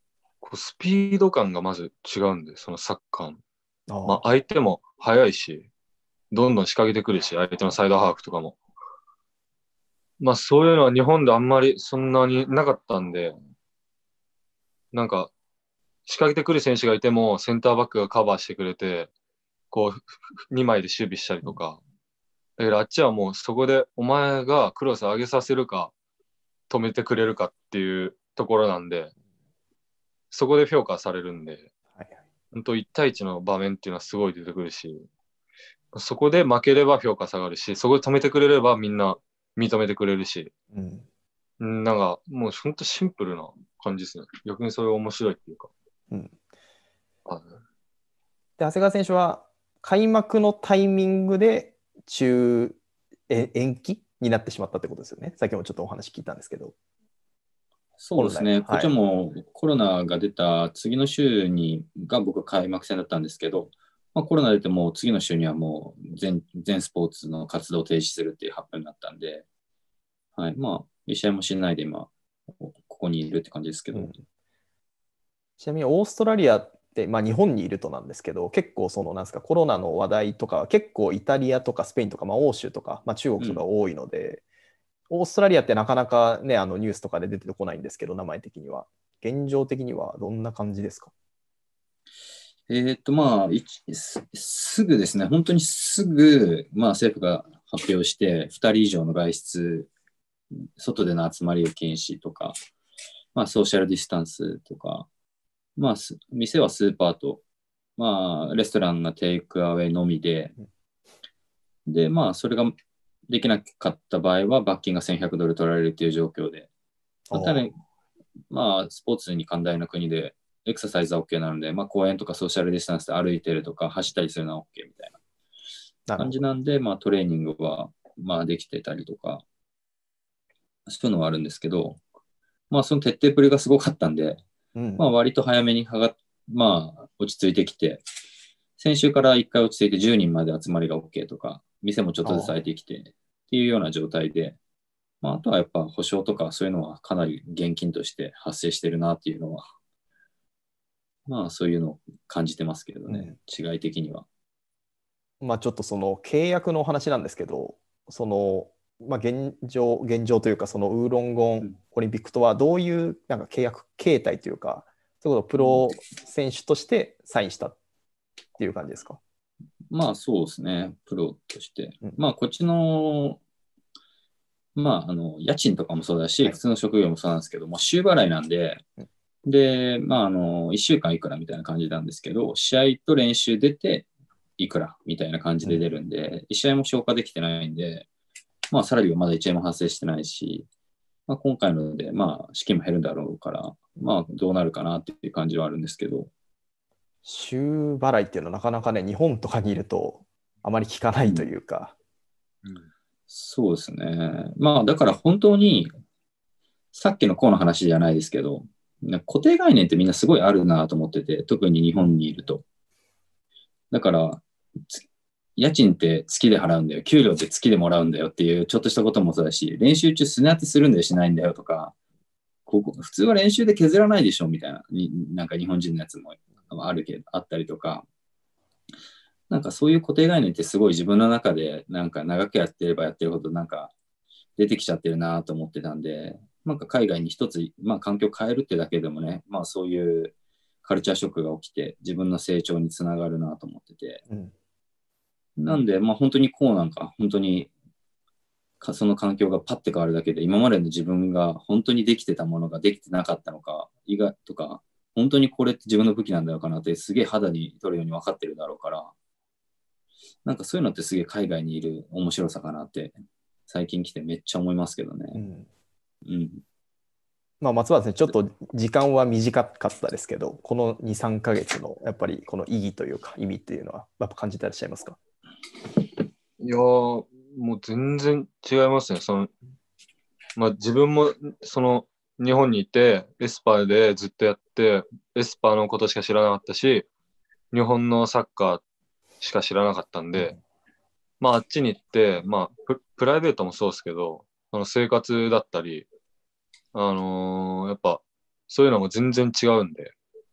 こうスピード感がまず違うんで、そのサッカーの。 あまあ、相手も速いし、どんどん仕掛けてくるし、相手のサイドハーフとかも。まあ、そういうのは日本であんまりそんなになかったんで、なんか、仕掛けてくる選手がいても、センターバックがカバーしてくれて、こう、にまいで守備したりとか。だけど、あっちはもうそこで、お前がクロス上げさせるか、止めてくれるかっていうところなんで、そこで評価されるんで、 はいはい、 本当いち対いちの場面っていうのはすごい出てくるし、そこで負ければ評価下がるし、そこで止めてくれればみんな認めてくれるし、 うん、 なんかもう本当シンプルな感じですね。逆にそれが面白いっていうか。 うん、 あで長谷川選手は開幕のタイミングで中え延期になってしまったってことですよね。先ほどちょっとお話聞いたんですけど。 そうですね、 本来はいこっちもコロナが出た次の週にが僕は開幕戦だったんですけど、まあ、コロナ出ても次の週にはもう全全スポーツの活動を停止するっていう発表になったんで、はい、まあ、一試合もしないで今、ここにいるって感じですけど。 うん、ちなみにオーストラリアって、まあ、日本にいるとなんですけど、結構そのなんですかコロナの話題とかは結構イタリアとかスペインとか、まあ、欧州とか、まあ、中国とか多いので、うん、オーストラリアってなかなかねあのニュースとかで出てこないんですけど、名前的には現状的にはどんな感じですか？ えーっとまあす、すぐですね、本当にすぐ、まあ、政府が発表して、ふたり以上の外出、外での集まりを禁止とか、まあ、ソーシャルディスタンスとか、まあ、店はスーパーと、まあ、レストランがテイクアウェイのみで、で、まあ、それができなかった場合は、罰金がせんひゃくドル取られるという状況で、またね、まあ、スポーツに寛大な国で、エクササイズは OK なので、まあ、公園とかソーシャルディスタンスで歩いてるとか、走ったりするのは OK みたいな感じなんで、まあ、トレーニングは、まあ、できてたりとか、そういうのはあるんですけど、まあ、その徹底ぶりがすごかったんで、うん、まあ、割と早めにはが、まあ、落ち着いてきて、先週からいっかい落ち着いてじゅうにんまで集まりが OK とか、店もちょっとずつ空いてきてっていうような状態で、まあ、あとはやっぱ保証とかそういうのはかなり現金として発生してるなっていうのは、まあそういうのを感じてますけどね、うん、違い的には。 まあちょっとその契約のお話なんですけど、その、まあ、現状、現状というか、そのウーロンゴンオリンピックとはどういうなんか契約形態というか、そういうことをプロ選手としてサインしたっていう感じですか？ まあそうですね、プロとして。うん、まあこっちの、まああの、家賃とかもそうだし、はい、普通の職業もそうなんですけど、まあ、週払いなんで、うん、で、まああの、いっしゅうかんいくらみたいな感じなんですけど、試合と練習出ていくらみたいな感じで出るんで、うん、いち試合も消化できてないんで、まあサラリーはまだいちえんも発生してないし、まあ、今回ので、まあ資金も減るだろうから、まあどうなるかなっていう感じはあるんですけど、 週払いっていうのはなかなかね、日本とかにいるとあまり聞かないというか。 うんうん、そうですね。まあだから本当に、さっきのこうの話じゃないですけど、固定概念ってみんなすごいあるなと思ってて、特に日本にいると。だから、家賃って月で払うんだよ、給料って月でもらうんだよっていうちょっとしたこともそうだし、練習中スネ当てするんだよしないんだよとか、ここ普通は練習で削らないでしょみたいな、なんか日本人のやつもあるけど、あったりとか、なんかそういう固定概念ってすごい自分の中でなんか長くやってればやってるほどなんか出てきちゃってるなと思ってたんで、なんか海外に一つ、まあ環境を変えるってだけでもね、まあそういうカルチャーショックが起きて自分の成長につながるなと思ってて、うん、なんでまあ本当にこうなんか本当にその環境がパッて変わるだけで今までの自分が本当にできてたものができてなかったのか、意外とか本当にこれって自分の武器なんだろうかなってすげえ肌に取るように分かってるだろうから、なんかそういうのってすげえ海外にいる面白さかなって最近来てめっちゃ思いますけどね。うん。うん、 まあ松原さん、ちょっと時間は短かったですけど、このに、さんかげつのやっぱりこの意義というか意味っていうのはやっぱ感じてらっしゃいますか？ いやー、もう全然違いますね。そのまあ、自分もその日本にいてエスパーでずっとやってエスパーのことしか知らなかったし、日本のサッカーしか知らなかったんで、うん、まああっちに行って、まあプ、プライベートもそうですけど、その生活だったり、あのー、やっぱそういうのも全然違うんで、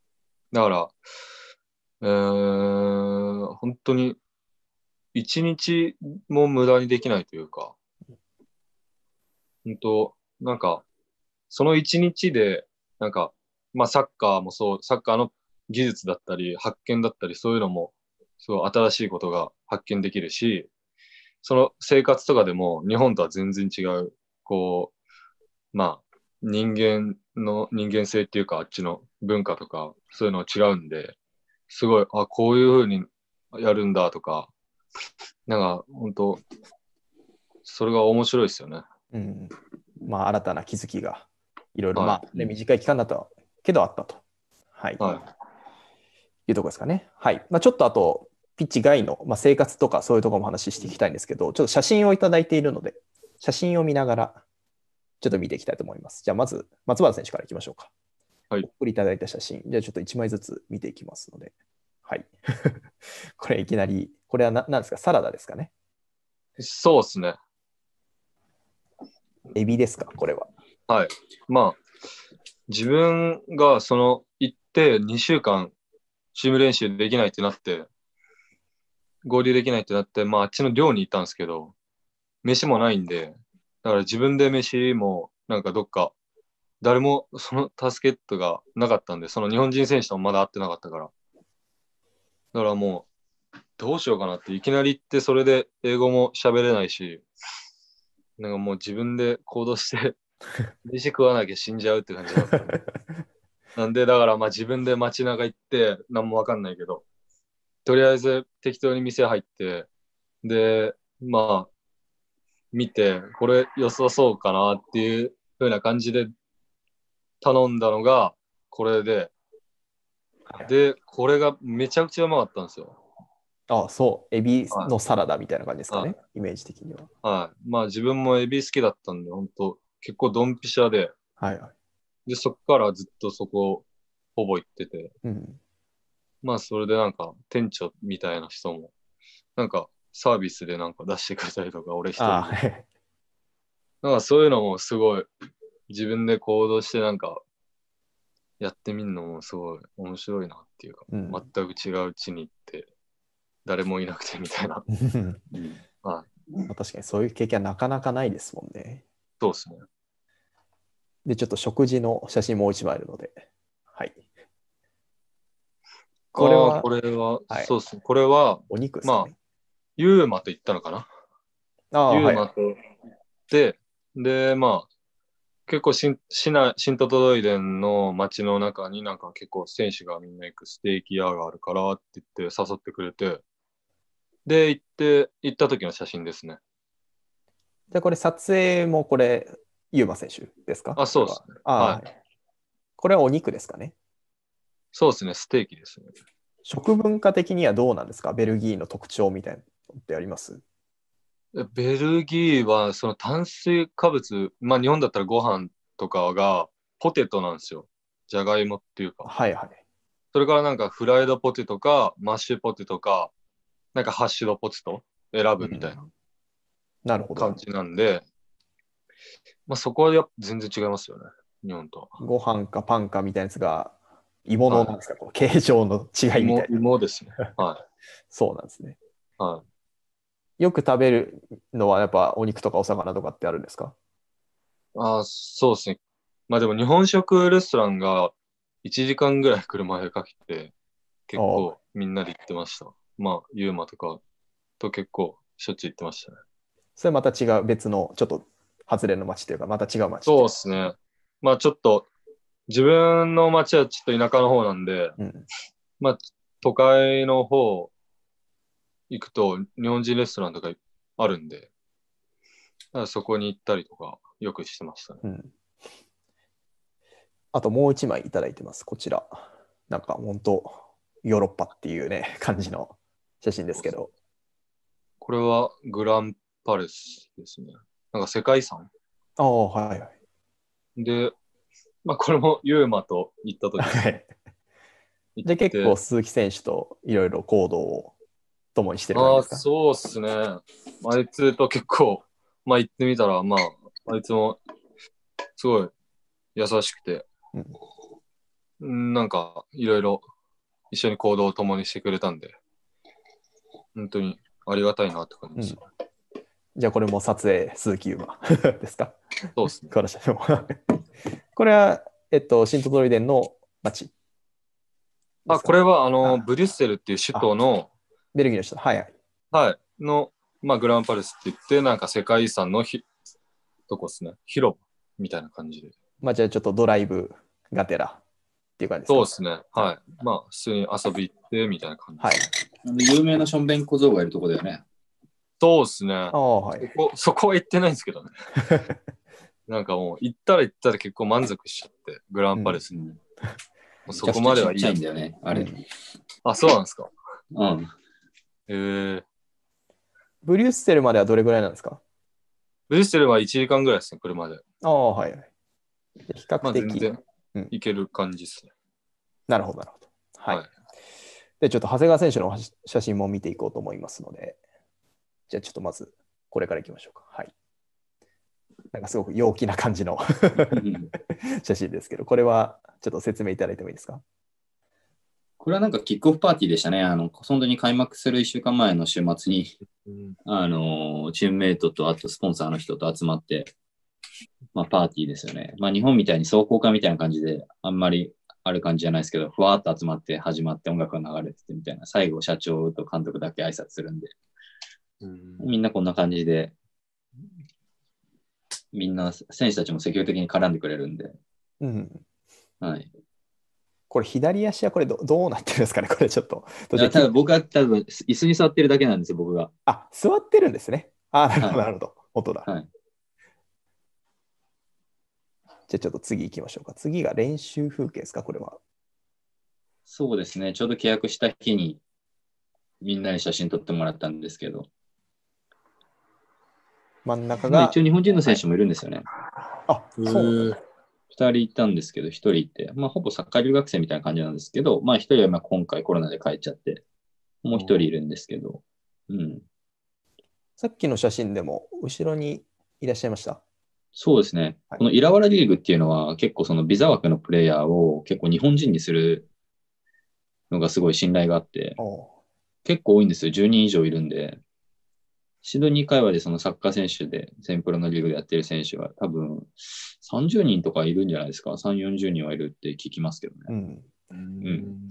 だから、えー、本当に一日も無駄にできないというか、本当、なんか、その一日で、なんか、まあサッカーもそう、サッカーの技術だったり、発見だったり、そういうのも、すごい新しいことが発見できるし、その生活とかでも日本とは全然違う、こう、まあ、人間の人間性っていうか、あっちの文化とか、そういうの違うんで、すごい、あ、こういう風にやるんだとか、なんか、本当それが面白いですよね。 うん。まあ、新たな気づきがいろいろ、 はいまあ、ね、短い期間だったけどあったと。はい。 はいうところですかね。はい。まあ、ちょっとあと、ピッチ外の、まあ、生活とかそういうところも話していきたいんですけど、ちょっと写真をいただいているので、写真を見ながら、ちょっと見ていきたいと思います。じゃあ、まず、松原選手からいきましょうか。 はいお送りいただいた写真。じゃあ、ちょっといちまいずつ見ていきますので。はい。これいきなり、これは何ですか？サラダですかね？ い。そうですね。 エビですか？これは。 はい。まあ、自分がその行ってにしゅうかんチーム練習できないってなって、合流できないってなって、まあ、あっちの寮に行ったんですけど、飯もないんで、だから自分で飯もなんかどっか、誰もその助けとがなかったんで、その日本人選手ともまだ会ってなかったから。だからもう、どうしようかなって、いきなり行ってそれで英語も喋れないし、なんかもう自分で行動して飯食わなきゃ死んじゃうって感じだったんで。なんで、だからまあ自分で街中行って、何もわかんないけど、とりあえず適当に店入って、で、まあ、見て、これ良さそうかなっていう風な感じで頼んだのが、これで、で、これがめちゃくちゃうまかったんですよ。 あ、そう。エビはい。 のサラダみたいな感じですかね。 はいイメージ的には。 はい。まあ自分もエビ好きだったんで、本当結構ドンピシャで、 はいはい。 で、そっからずっとそこ、ほぼ行ってて、 うん。 まあそれでなんか店長みたいな人も、なんかサービスでなんか出してくれたりとか、俺一ああ、 人で。 はい。 なんかそういうのもすごい、自分で行動してなんか、やってみるのもすごい面白いなっていうか、 うん。 全く違う地に行って、誰もいなくてみたいな。 うんはい。 まあ確かにそういう経験はなかなかないですもんね。 そうですね。 で、ちょっと食事の写真もう一枚あるので。はい。これああ、 はこれは、 はいそうですね。これは、 お肉ですまあ、 かね。 ユーマと言ったのかな。 ああ、はい。 ユーマと言って、で、まあ、結構新、市内、新都ドイデンの街の中になんか結構選手がみんな行くステーキ屋があるからって言って誘ってくれて、で、行って、行った時の写真ですね。 じゃあこれ撮影もこれ、ユーマ選手ですか？ あ、そうですね。 ああ、 はい。 はい。これはお肉ですかね。 そうですね。ステーキですね。 食文化的にはどうなんですか？ベルギーの特徴みたいなのってあります？ ベルギーはその炭水化物、まあ日本だったらご飯とかがポテトなんですよ。じゃがいもっていうか。 はいはい。 それからなんかフライドポテトかマッシュポテトか、なんかハッシュドポテト選ぶみたいななるほど。 感じなんで、まあそこはやっぱ全然違いますよね。日本とは。 ご飯かパンかみたいなやつが、芋のはいなんですか、この形状の違いみた芋、 いな。 芋ですね。はそうなんですね。 い。はい。 よく食べるのはやっぱお肉とかお魚とかってあるんですか？ ああ、そうですね。まあでも日本食レストランがいちじかんぐらい車でかけて、結ああ、 構みんなで行ってました。まあ、ユーマとかと結構しょっちゅう行ってましたね。 それまた違う別のちょっと外れの町というか、また違う町ってそういう。 ですね。まあちょっと、自分の町はちょっと田舎の方なんで、 うん、 まあ都会の方行くと日本人レストランとかあるんで、だからそこに行ったりとかよくしてましたね。 うん。あともう一枚いただいてます。こちら。なんか本当ヨーロッパっていうね、感じの写真ですけど。 これはグランパレスですね。なんか世界遺産ああ、はいはい。 で、まあこれもユーマと行った時ですね。行で、 って結構鈴木選手といろいろ行動を共にしてる感ああ、 じですか？ そうっすね。あいつと結構、まあ行ってみたら、まあ、あいつもすごい優しくて、 うんうんなんかいろいろ一緒に行動を共にしてくれたんで、本当にありがたいなって感じです。 うん、じゃあこれも撮影鈴木優馬ですか？ そうですね。 この写真もこれは、えっと、シントトロイデンの町。 あ、これはあのあブリュッセルっていう首都の、 ベルギーの人、はいはい。 はい、の、まあ、グランパレスって言って、なんか世界遺産のひとこですね。広場みたいな感じで。 まあ、じゃあちょっとドライブがてらっていう感じですか？ そうですね。はい。まあ、普通に遊び行ってみたいな感じ。 はい。 あの有名なションベン小僧がいるとこだよね。 そうですね。 ああ、はい。 そこ、そこは行ってないんですけどね。なんかもう、行ったら行ったら結構満足しちゃって、グランパレスに。うん、もうそこまではいい。 ちっちゃいんだよね、あれ。うん、 あ、そうなんですか。 うん。 へえー。 ブリュッセルまではどれぐらいなんですか？ ブリュッセルはいちじかんぐらいですね、車で。 ああ、はい。比較的、 まあ、全然行ける感じですね、 うん。なるほど、なるほど。はい。 はい、 で、ちょっと長谷川選手の写真も見ていこうと思いますので、じゃあちょっとまずこれからいきましょうか。はい。なんかすごく陽気な感じの写真ですけど、これはちょっと説明いただいてもいいですか？ これはなんかキックオフパーティーでしたね。あの、本当に開幕するいっしゅうかんまえの週末に、うん、あの、チームメイトとあとスポンサーの人と集まって、まあパーティーですよね。まあ日本みたいに壮行会みたいな感じで、あんまりある感じじゃないですけど、ふわーっと集まって始まって音楽が流れててみたいな、最後社長と監督だけ挨拶するんで、うん、みんなこんな感じで、みんな選手たちも積極的に絡んでくれるんで、 うん、 はい。 これ左足はこれ ど, どうなってるんですかね？これちょっと。 いや、ただ僕は多分椅子に座ってるだけなんですよ、僕が。 あ、座ってるんですね。あ、なるほど、なるほど。音だ。 はい。 じゃあちょっと次行きましょうか。次が練習風景ですか、これは。 そうですね。ちょうど契約した日にみんなに写真撮ってもらったんですけど。 真ん中が。 まあ、一応日本人の選手もいるんですよね。 はい、あ、そう。 ふたりいたんですけど、ひとりいて、まあ、ほぼサッカー留学生みたいな感じなんですけど、まあ、ひとりはまあ今回コロナで帰っちゃって、もうひとりいるんですけど、うん。 さっきの写真でも後ろにいらっしゃいました。 そうですね。はい、このイラワラリーグっていうのは結構そのビザ枠のプレイヤーを結構日本人にするのがすごい信頼があって、結構多いんですよ。じゅうにん以上いるんで、シドニー界隈でそのサッカー選手で、センプロのリーグでやってる選手は多分さんじゅうにんとかいるんじゃないですか。さんじゅう、よんじゅうにんはいるって聞きますけどね。うんうん、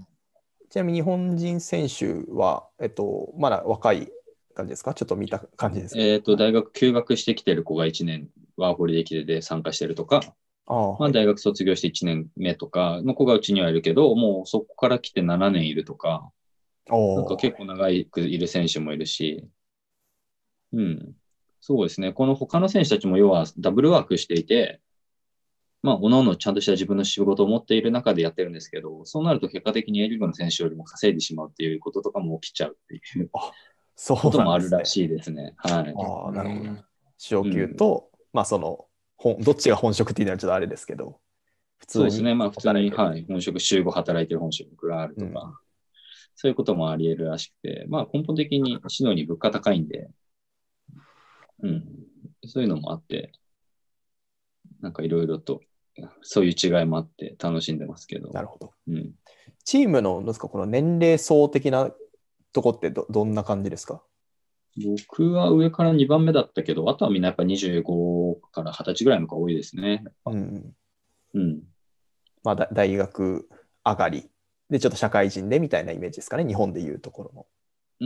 ちなみに日本人選手は、えっと、まだ若い感じですか？ちょっと見た感じですか？ えっと、大学休学してきてる子がいちねんワーホリで来てて参加してるとか、あまあ、はい、大学卒業していちねんめとかの子がうちにはいるけど、もうそこから来てななねんいるとか、なんか結構長くいる選手もいるし、うん。そうですね。この他の選手たちも要はダブルワークしていて、まあ、おのおのちゃんとした自分の仕事を持っている中でやってるんですけど、そうなると結果的に A リーグの選手よりも稼いでしまうっていうこととかも起きちゃうっていうこともあるらしいですね。はい。 ああ、なるほど。昇級と、うん、まあその、どっちが本職っていうのはちょっとあれですけど、 普通に。そうですね。まあ普通に、はい、本職、週ご働いてる本職があるとか、うん、そういうこともあり得るらしくて、まあ根本的にシドニー物価高いんで、うん、そういうのもあって、なんかいろいろと、そういう違いもあって楽しんでますけど。 なるほど。 うん、 チームの、どうですか、この年齢層的なとこってど、どんな感じですか？ 僕は上からにばんめだったけど、あとはみんなやっぱにじゅうごからはたちぐらいの子が多いですね。 うん。 うん。 まあ、大学上がりで、ちょっと社会人でみたいなイメージですかね、日本でいうところの。 うん、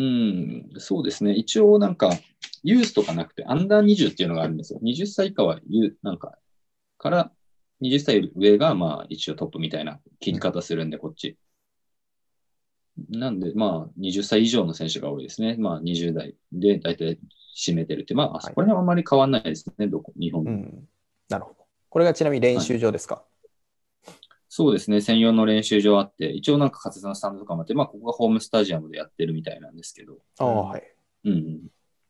そうですね。一応なんか、ユースとかなくて、アンダーにじゅうっていうのがあるんですよ。はたち以下はユー、なんか、からはたち上が、まあ、一応トップみたいな切り方するんで、こっち。なんで、まあ、はたち以上の選手が多いですね。まあ、にじゅう代で大体占めてるって、まあ、あそこら辺はあんまり変わらないですね、はい、どこ、日本、 うん。なるほど。これがちなみに練習場ですか？はい、 そうですね、専用の練習場あって、一応なんか活動のスタンドとかもあって、まあ、ここがホームスタジアムでやってるみたいなんですけど。 ああ、はい。 うん。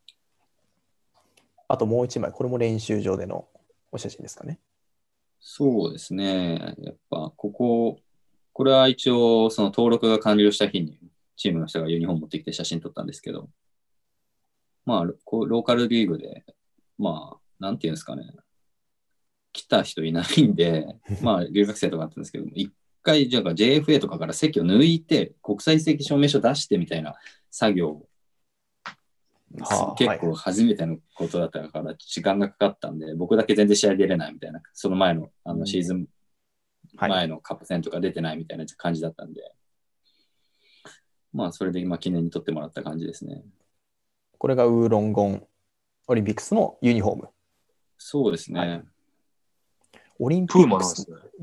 あともう一枚、これも練習場でのお写真ですかね。 そうですね。やっぱ、ここ、これは一応、その登録が完了した日に、チームの人がユニフォーム持ってきて写真撮ったんですけど、まあ、こうローカルリーグで、まあ、なんていうんですかね、来た人いないんで、まあ、留学生とかだったんですけど、 回、じゃあ ジェイエフエー とかから席を抜いて、国際席証明書出してみたいな作業を、 はあ、 結構初めてのことだったから、時間がかかったんで、僕だけ全然試合出れないみたいな、その前のあのシーズン前のカップ戦とか出てないみたいな感じだったんで、はい、まあ、それで今、記念に取ってもらった感じですね。 これがウーロンゴンオリンピックスのユニフォーム。 そうですね。はい、 オリンピックス。 プーマなんですね。 うん。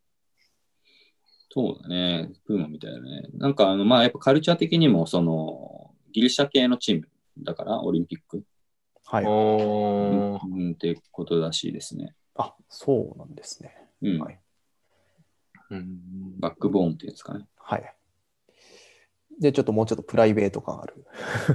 そうだね。プーマみたいだね。なんか、あの、まあ、やっぱカルチャー的にも、その、ギリシャ系のチームだから、オリンピック。 はい。 おー。 うん、ってことらしいですね。 あ、そうなんですね。 うん。 はい、 うん、 バックボーンっていうんですかね。 はい。で、ちょっともうちょっとプライベート感ある。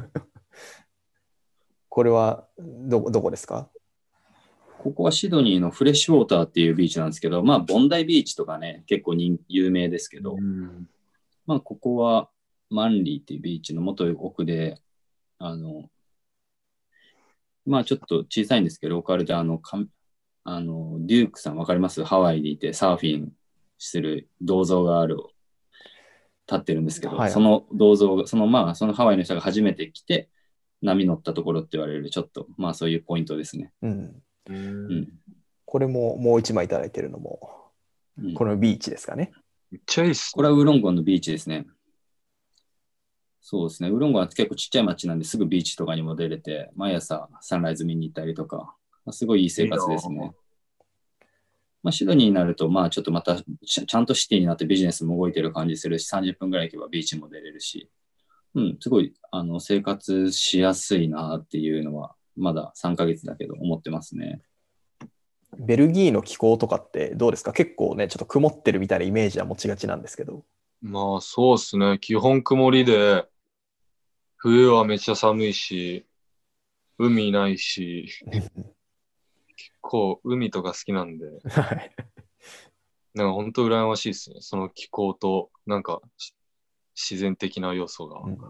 これはど、どこですか？ ここはシドニーのフレッシュウォーターっていうビーチなんですけど、まあ、ボンダイビーチとかね、結構人有名ですけど、 うん、 まあ、ここはマンリーっていうビーチの元奥で、あの、まあ、ちょっと小さいんですけど、ローカルであの、かあのデュークさんわかります？ハワイにいてサーフィンする銅像がある、立ってるんですけど、はい、その銅像が、そのまあ、そのハワイの人が初めて来て、波乗ったところって言われる、ちょっと、まあそういうポイントですね。 うんうんうんこれももう一枚いただいてるのも、うん、このビーチですかね。 めっちゃいいっす、ね。 これはウーロンゴンのビーチですね。そうですね。ウーロンゴンは結構ちっちゃい町なんですぐビーチとかにも出れて、毎朝サンライズ見に行ったりとか、まあ、すごいいい生活ですね。いいまあ、シドニーになると、まあちょっとまたちゃんとシティになってビジネスも動いてる感じするし、さんじゅっぷんぐらい行けばビーチも出れるし、うん、すごいあの生活しやすいなっていうのは、まださんかげつだけど思ってますね。 ベルギーの気候とかってどうですか？結構ね、ちょっと曇ってるみたいなイメージは持ちがちなんですけど。 まあそうですね。基本曇りで、冬はめっちゃ寒いし、海ないし、結構海とか好きなんで、なんか本当羨ましいですね。その気候と、なんか自然的な要素が。 うん。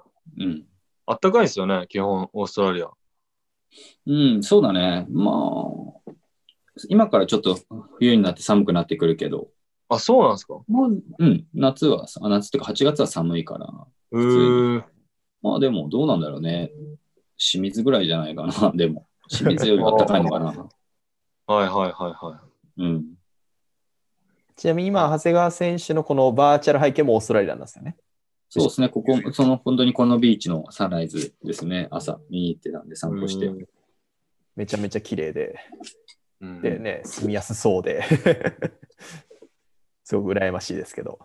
あったかいですよね、基本、オーストラリア。 うん、そうだね。まあ、今からちょっと冬になって寒くなってくるけど。 あ、そうなんですか？ まあ、うん、夏は、夏っていうかはちがつは寒いから、普通に。まあでもどうなんだろうね。清水ぐらいじゃないかな、でも。清水よりあったかいのかな。 はいはいはいはい。 うん。 ちなみに今、長谷川選手のこのバーチャル背景もオーストラリアなんですよね。 そうですね、ここ、その本当にこのビーチのサンライズですね、朝見に行ってたんで散歩して。 めちゃめちゃ綺麗で、 うん、 でね、住みやすそうで、すごく羨ましいですけど。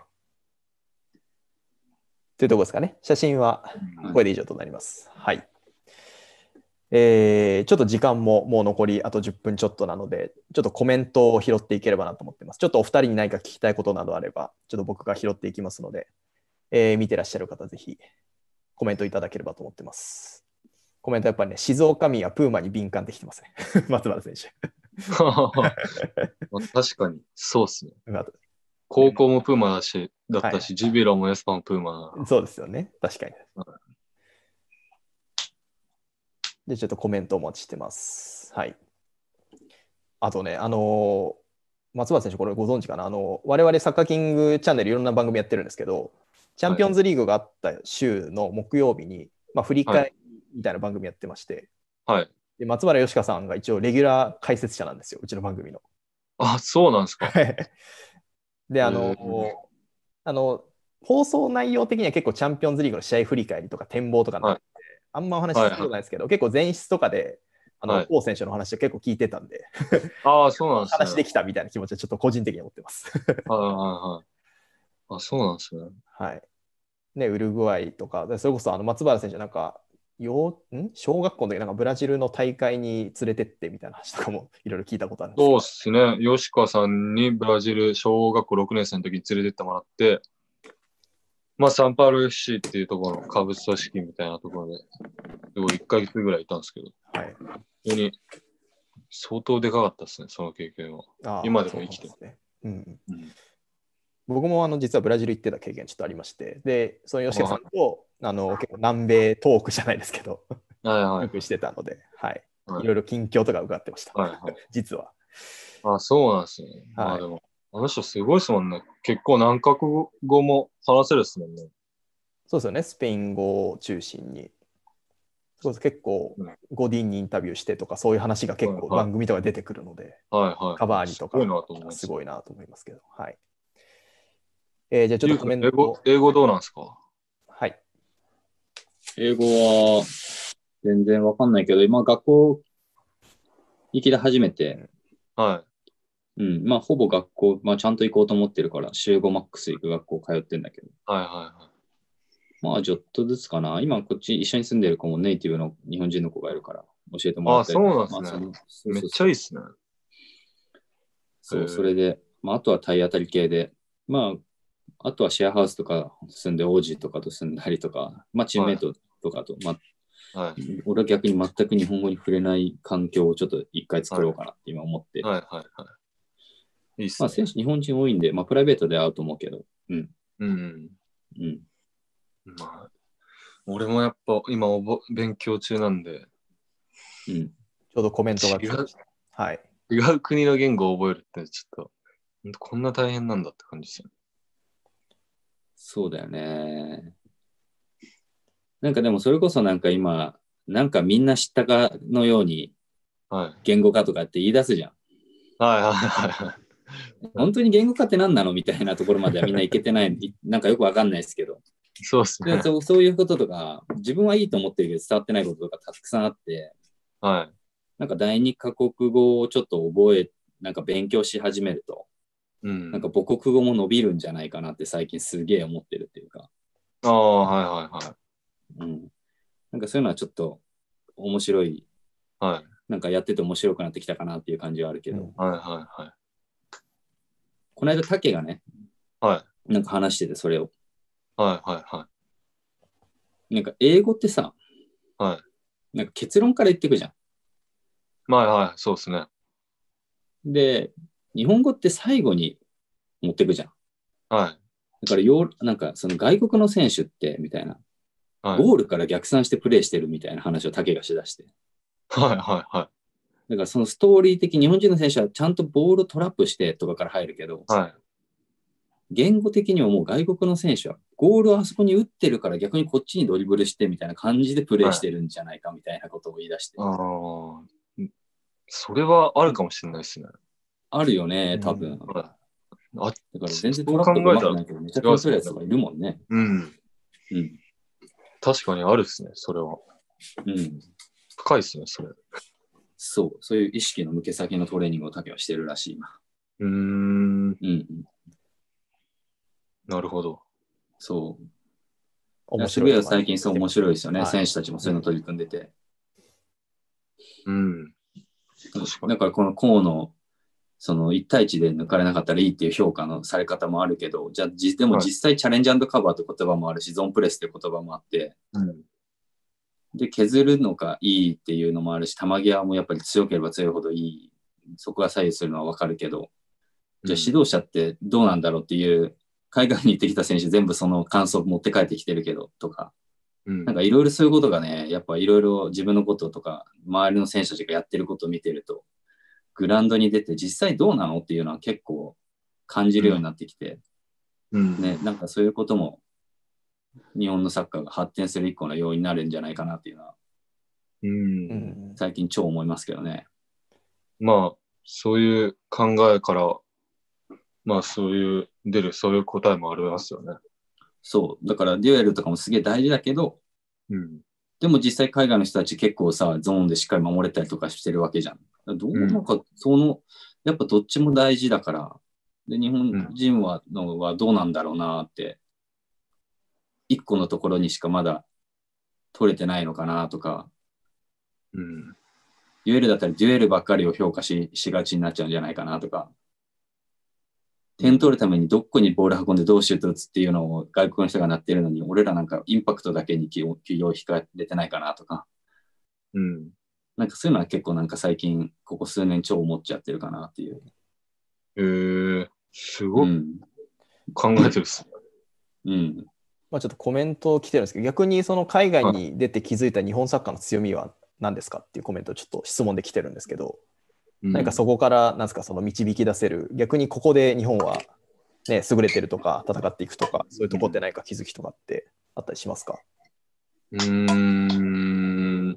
というところですかね。写真はこれで以上となります。はい。えー、ちょっと時間ももう残りあとじゅっぷんちょっとなので、ちょっとコメントを拾っていければなと思ってます。ちょっとお二人に何か聞きたいことなどあれば、ちょっと僕が拾っていきますので、えー、見てらっしゃる方、ぜひコメントいただければと思ってます。コメントやっぱりね、静岡民はプーマに敏感できてますね。松原選手。 確かに、そうですね。高校もプーマだし、だったし、はい、ジュビロもエスパもプーマ。 そうですよね。確かに。で、ちょっとコメントお待ちしてます。はい。あとね、あのー、松原選手、これご存知かな、あの我々サッカーキングチャンネルいろんな番組やってるんですけど、チャンピオンズリーグがあった週の木曜日に、はい、まあ、振り返りみたいな番組やってまして、 はい、 で松原嘉香さんが一応レギュラー解説者なんですよ、うちの番組の。 あ、そうなんですか。 で、あの、あの、放送内容的には結構チャンピオンズリーグの試合振り返りとか展望とかになって、はい、あんまお話しすることないですけど、はいはい、結構前室とかで、あの、王、はい、選手の話を結構聞いてたんで、 ああ、そうなんですね。 話できたみたいな気持ちはちょっと個人的に思ってます。 はいはいはい。あ、そうなんですね。 はい。ね、ウルグアイとか、それこそあの松原選手なんか、よん小学校の時なんかブラジルの大会に連れてってみたいな話とかもいろいろ聞いたことあるんですけど。 そうですね。吉川さんにブラジル小学校ろくねん生の時に連れてってもらって、まあ、サンパウロ エフシー っていうところの下部組織みたいなところで、すごいいっかげつぐらいいたんですけど、 はい、 本当に相当でかかったですね、その経験は。今でも生きてる、 ねうんうん。僕もあの実はブラジル行ってた経験ちょっとありまして、で、その吉川さんとあの結構南米トークじゃないですけど、 はいはい、 よくしてたので、はい、はい、いろいろ近況とか伺ってました、 はいはい、 実は。 あ、そうなんですね。 はい、 まあでもあの人すごいですもんね。結構何カ国語も話せるですもんね。 そうですよね、スペイン語を中心に。そうです結構、ゴディンにインタビューしてとか、そういう話が結構番組とか出てくるので、 はいはい。 カバーニとか、 すごいなと思います。 すごいなと思いますけど。はい。えー、じゃあちょっとコメント。 英語、英語どうなんですか？ はい。 英語は全然わかんないけど、今学校行きで初めて、 はうん、まあほぼ学校、まあちゃんと行こうと思ってるから、週ごマックス行く学校通ってんだけど、 い。はいはいはい。 まあちょっとずつかな。今こっち一緒に住んでる子もネイティブの日本人の子がいるから、教えてもらあ、 ったり。 そうなんですね。 まあそのそうそうそうめっちゃいいっすね。 そう、それで、まああとは体当たり系で、まあ、あとはシェアハウスとか住んで、オージーとかと住んだりとか、まあチームメイトとかと、まあ、 はい。 俺は逆に全く日本語に触れない環境をちょっと一回作ろうかなって今思って。 はいはいはい。いいっすまあ、 ね。 選手日本人多いんで、まあ、プライベートで会うと思うけど、うん。 うん。 うん。 まあ、俺もやっぱ今おぼ勉強中なんで、 うん。 ちょうどコメントが来違うました。はい。 違う国の言語を覚えるってちょっと、ほんとこんな大変なんだって感じですよね。 そうだよね。なんかでもそれこそなんか今、なんかみんな知ったかのようにはい。 言語化とかって言い出すじゃん。 はいはいはいはい。 本当に言語化って何なのみたいなところまではみんないけてない、なんかよくわかんないですけど。 そうっすね。 でそうそういうこととか、自分はいいと思ってるけど伝わってないこととかたくさんあって、 はい。 なんか第二カ国語をちょっと覚え、なんか勉強し始めると、 うん。 なんか母国語も伸びるんじゃないかなって最近すげえ思ってるっていうか。 ああ、はいはいはい。 うん。なんかそういうのはちょっと面白い、 はい。 なんかやってて面白くなってきたかなっていう感じはあるけど、 うんはいはいはい。 この間、タケがね、 はい。 なんか話してて、それを。 はいはいはなんか英語ってさ、 い。はい。 なんか結論から言ってくじゃまあはい、そうですね。 ん。で、日本語って最後に持ってくじゃん。 はい。 だからヨー、なんかその外国の選手って、みたいな、 はい。 ゴールから逆算してプレーしてるみたいな話をタケがしだして。 はいはいはだからそのストーリー的、日本人の選手はちゃんとボールトラップしてとかから入るけど、 い。はい。 言語的にはもう外国の選手はゴールをあそこに打ってるから逆にこっちにドリブルしてみたいな感じでプレーしてるんじゃないかみたいなことを言い出して。 ああ、それはあるかもしれないですね。 あるよね、多分。 はい。あ、 だから全然そうトラップ考えたらが上手くないけど、めちゃくちゃするやつがいるもんね。 うん。 うん。 確かにあるっすね、それは。 うん。 深いっすね、それ。 そう。そういう意識の向け先のトレーニングをタケはしてるらしい、今。 うーん。 うん。 なるほど。 そう。 面白いのが渋谷は最近そう面白いですよね。 はい選手たちもそういうの取り組んでて。 うん。確かに。 だからこの河野、そのいち対いちで抜かれなかったらいいっていう評価のされ方もあるけど、じゃあじでも実際チャレンジ&カバーって言葉もあるし、ゾーンプレスって言葉もあって、 うん。 で、削るのがいいっていうのもあるし、球際もやっぱり強ければ強いほどいい。そこが左右するのはわかるけど、じゃあ指導者ってどうなんだろうっていう、海外に行ってきた選手全部その感想を持って帰ってきてるけど、とか、 うん。 なんかいろいろそういうことがね、やっぱいろいろ自分のこととか、周りの選手たちがやってることを見てると、グラウンドに出て実際どうなのっていうのは結構感じるようになってきて、 うん。 ね、なんかそういうことも日本のサッカーが発展する一個の要因になるんじゃないかなっていうのは、 うん。 うん最近超思いますけどね。 まあ、そういう考えから、まあそういう出る、そういう答えもありますよね。 そう。だからデュエルとかもすげえ大事だけど、 うん。 でも実際海外の人たち結構さ、ゾーンでしっかり守れたりとかしてるわけじゃん。どううんなんか、その、やっぱどっちも大事だから、で、日本人は、のはどうなんだろうなって、一個のところにしかまだ取れてないのかなとか、 うん。 デュエルだったらデュエルばっかりを評価し、しがちになっちゃうんじゃないかなとか、点取るためにどこにボール運んでどうシュート打つっていうのを外国の人がなってるのに、俺らなんかインパクトだけに気を気を引かれてないかなとか、 うん。 なんかそういうのは結構なんか最近、ここ数年超思っちゃってるかなっていう。 えー、すうごくん。 考えてるっすね。 うん。 まあ、ちょっとコメント来てるんですけど、逆にその海外に出て気づいた日本サッカーの強みは何ですかっていうコメントをちょっと質問で来てるんですけど、 何かそこからなんですか、その導き出せる、逆にここで日本は、ね、優れてるとか戦っていくとか、そういうところって何か気づきとかってあったりしますか？ うーん。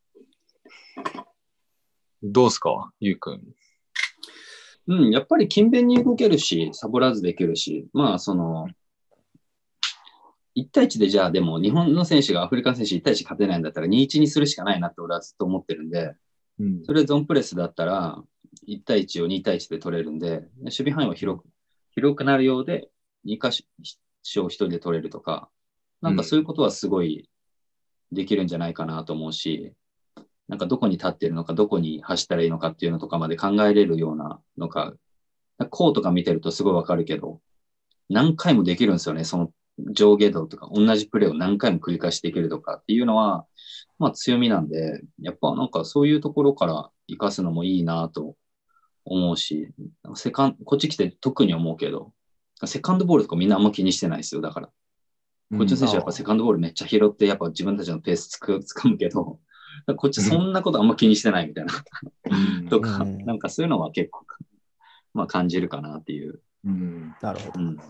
どうすか、ゆうくん。 うん、やっぱり勤勉に動けるし、サボらずできるし、まあ、その、いち対いちでじゃあ、でも日本の選手がアフリカの選手いち対いち勝てないんだったらに対いちにするしかないなって俺はずっと思ってるんで、 うん、 それゾーンプレスだったらいち対いちをに対いちで取れるんで、守備範囲は広く、広くなるようでに箇所をひとりで取れるとか、なんかそういうことはすごいできるんじゃないかなと思うし、なんかどこに立ってるのか、どこに走ったらいいのかっていうのとかまで考えれるようなのか、こうとか見てるとすごいわかるけど、何回もできるんですよね。その上下動とか、同じプレーを何回も繰り返しできるとかっていうのは、まあ強みなんで、やっぱなんかそういうところから活かすのもいいなと思うし、セカンこっち来て特に思うけど、セカンドボールとかみんなあんま気にしてないですよ。だから。こっちの選手はやっぱセカンドボールめっちゃ拾って、やっぱ自分たちのペースつくつかむけど、こっちそんなことあんま気にしてないみたいなとか、 うん、 なんかそういうのは結構、まあ感じるかなっていう。 うん、 なるほど。 うん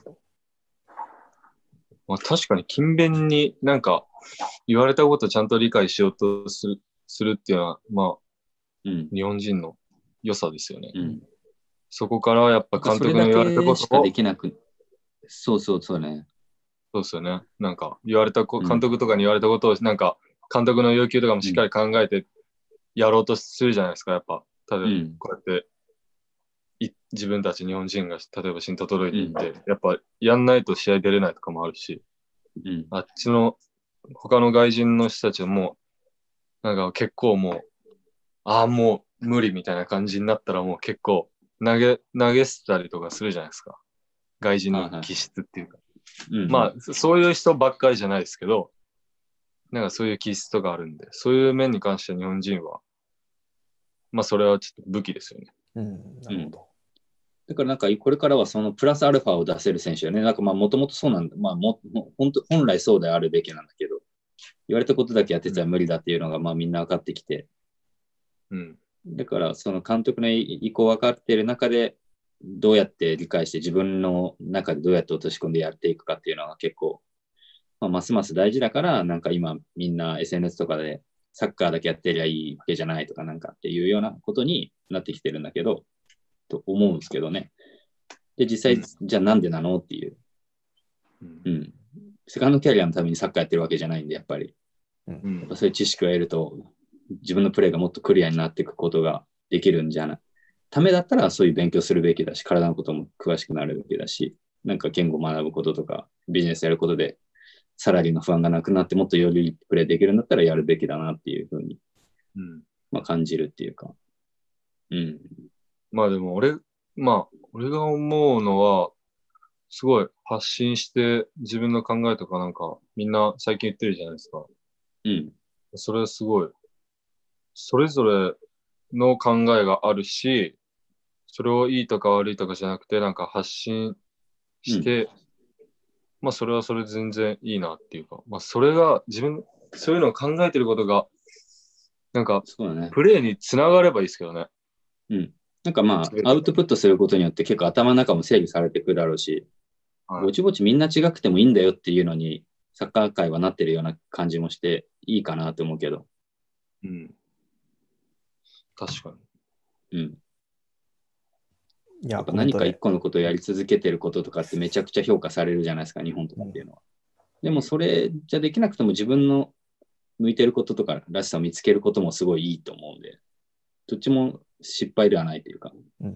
まあ、確かに勤勉になんか言われたことをちゃんと理解しようとする、するっていうのは、まあ、 うん、 日本人の良さですよね。 うん、 そこからやっぱ監督の言われたことそれだけしかを、 できなく、そうそうそうね。 そうですよね。なんか言われたこ、 うん監督とかに言われたことを、なんか監督の要求とかもしっかり考えてやろうとするじゃないですか、やっぱ。例えばうんこうやってい自分たち日本人が例えば新届いていって、 うやっぱやんないと試合出れないとかもあるし、 うん、 あっちの他の外人の人たちはもう、なんか結構もう、ああ、もう無理みたいな感じになったらもう結構投げ、投げ捨てたりとかするじゃないですか。外人の気質っていうか。 うん、 まあ、そういう人ばっかりじゃないですけど、なんかそういう気質とかあるんで、そういう面に関して日本人は、まあそれはちょっと武器ですよね。 うん、なるほど。 だからなんかこれからはそのプラスアルファを出せる選手よね。なんかまあもともとそうなんだ。まあも本当本来そうであるべきなんだけど、言われたことだけやってたら無理だっていうのがまあみんな分かってきて。 うん。 だからその監督の意向分かっている中で、どうやって理解して自分の中でどうやって落とし込んでやっていくかっていうのが結構、まあ、ますます大事だから、なんか今みんな エスエヌエス とかでサッカーだけやってりゃいいわけじゃないとかなんかっていうようなことになってきてるんだけど、と思うんですけどね。で、実際、うん、じゃあなんでなのっていう、うん。うん。セカンドキャリアのためにサッカーやってるわけじゃないんで、やっぱり。うん、やっぱそういう知識を得ると、自分のプレーがもっとクリアになっていくことができるんじゃない。ためだったらそういう勉強するべきだし、体のことも詳しくなるべきだし、なんか言語を学ぶこととか、ビジネスやることで、サラリーの不安がなくなって、もっとよりプレーできるんだったらやるべきだなっていうふうに、うん、まあ感じるっていうか。うん。 まあでも俺、まあ、俺が思うのは、すごい発信して自分の考えとかなんかみんな最近言ってるじゃないですか。 うん。 それはすごい、それぞれの考えがあるし、それをいいとか悪いとかじゃなくて、なんか発信して、うん、まあそれはそれ全然いいなっていうか、まあそれが自分、そういうのを考えてることが、なんか、プレーにつながればいいですけどね。 うん。なんかまあ、アウトプットすることによって結構頭の中も整理されていくだろうし、はい、ぼちぼちみんな違くてもいいんだよっていうのに、サッカー界はなってるような感じもしていいかなと思うけど。 うん。確かに。うん。やっぱ何か一個のことをやり続けてることとかってめちゃくちゃ評価されるじゃないですか、日本とかっていうのは。うん、でもそれじゃできなくても自分の向いてることとからしさを見つけることもすごいいいと思うんで、どっちも失敗ではないというか、うん、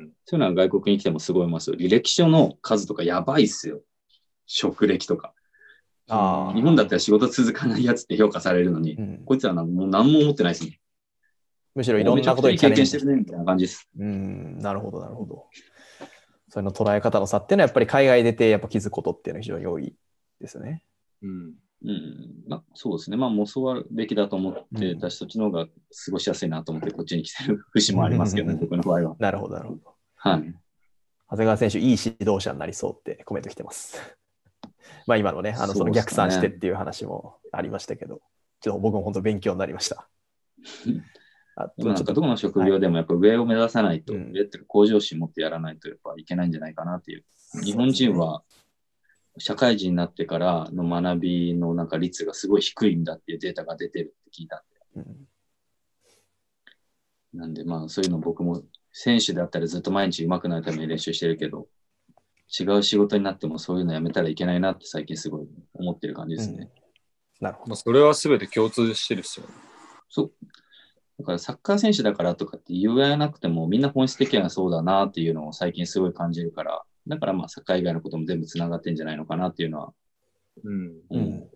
そういうのは外国に来てもすごい思いますよ。履歴書の数とかやばいっすよ。職歴とか。あ日本だったら仕事続かないやつって評価されるのに、うん、こいつらなんもう何も思ってないですね。 むしろいろんなことにチャレンジしてるねみたいな感じです。 うん、なるほど、なるほど。それの捉え方の差っていうのはやっぱり海外出てやっぱ気づくことっていうのは非常に多いですね。 うん。うん。まあ、そうですね。まあ、もうそうあるべきだと思って、私、うん、そっちの方が過ごしやすいなと思って、こっちに来てる節もありますけどね、僕の場合は。 なるほど、なるほど。 はい。 長谷川選手、いい指導者になりそうってコメント来てます。まあ、今のね、あのその逆算してっていう話もありましたけど、ちょっと僕も本当勉強になりました。 あでもなんとちょっと、 かどこの職業でもやっぱ上を目指さないと、 はいうん上っていうか向上心持ってやらないとやっぱいけないんじゃないかなっていう。日本人は社会人になってからの学びのなんか率がすごい低いんだっていうデータが出てるって聞いたんで。 うんなんでまあそういうの僕も選手だったらずっと毎日上手くなるために練習してるけど、違う仕事になってもそういうのやめたらいけないなって最近すごい思ってる感じですね。 うん、なるほど。 まあ、それは全て共通してるっすよね。 そう。だからサッカー選手だからとかって言わなくてもみんな本質的にはそうだなっていうのを最近すごい感じるから、だからまあサッカー以外のことも全部つながってんじゃないのかなっていうのは、 うん。 うんうん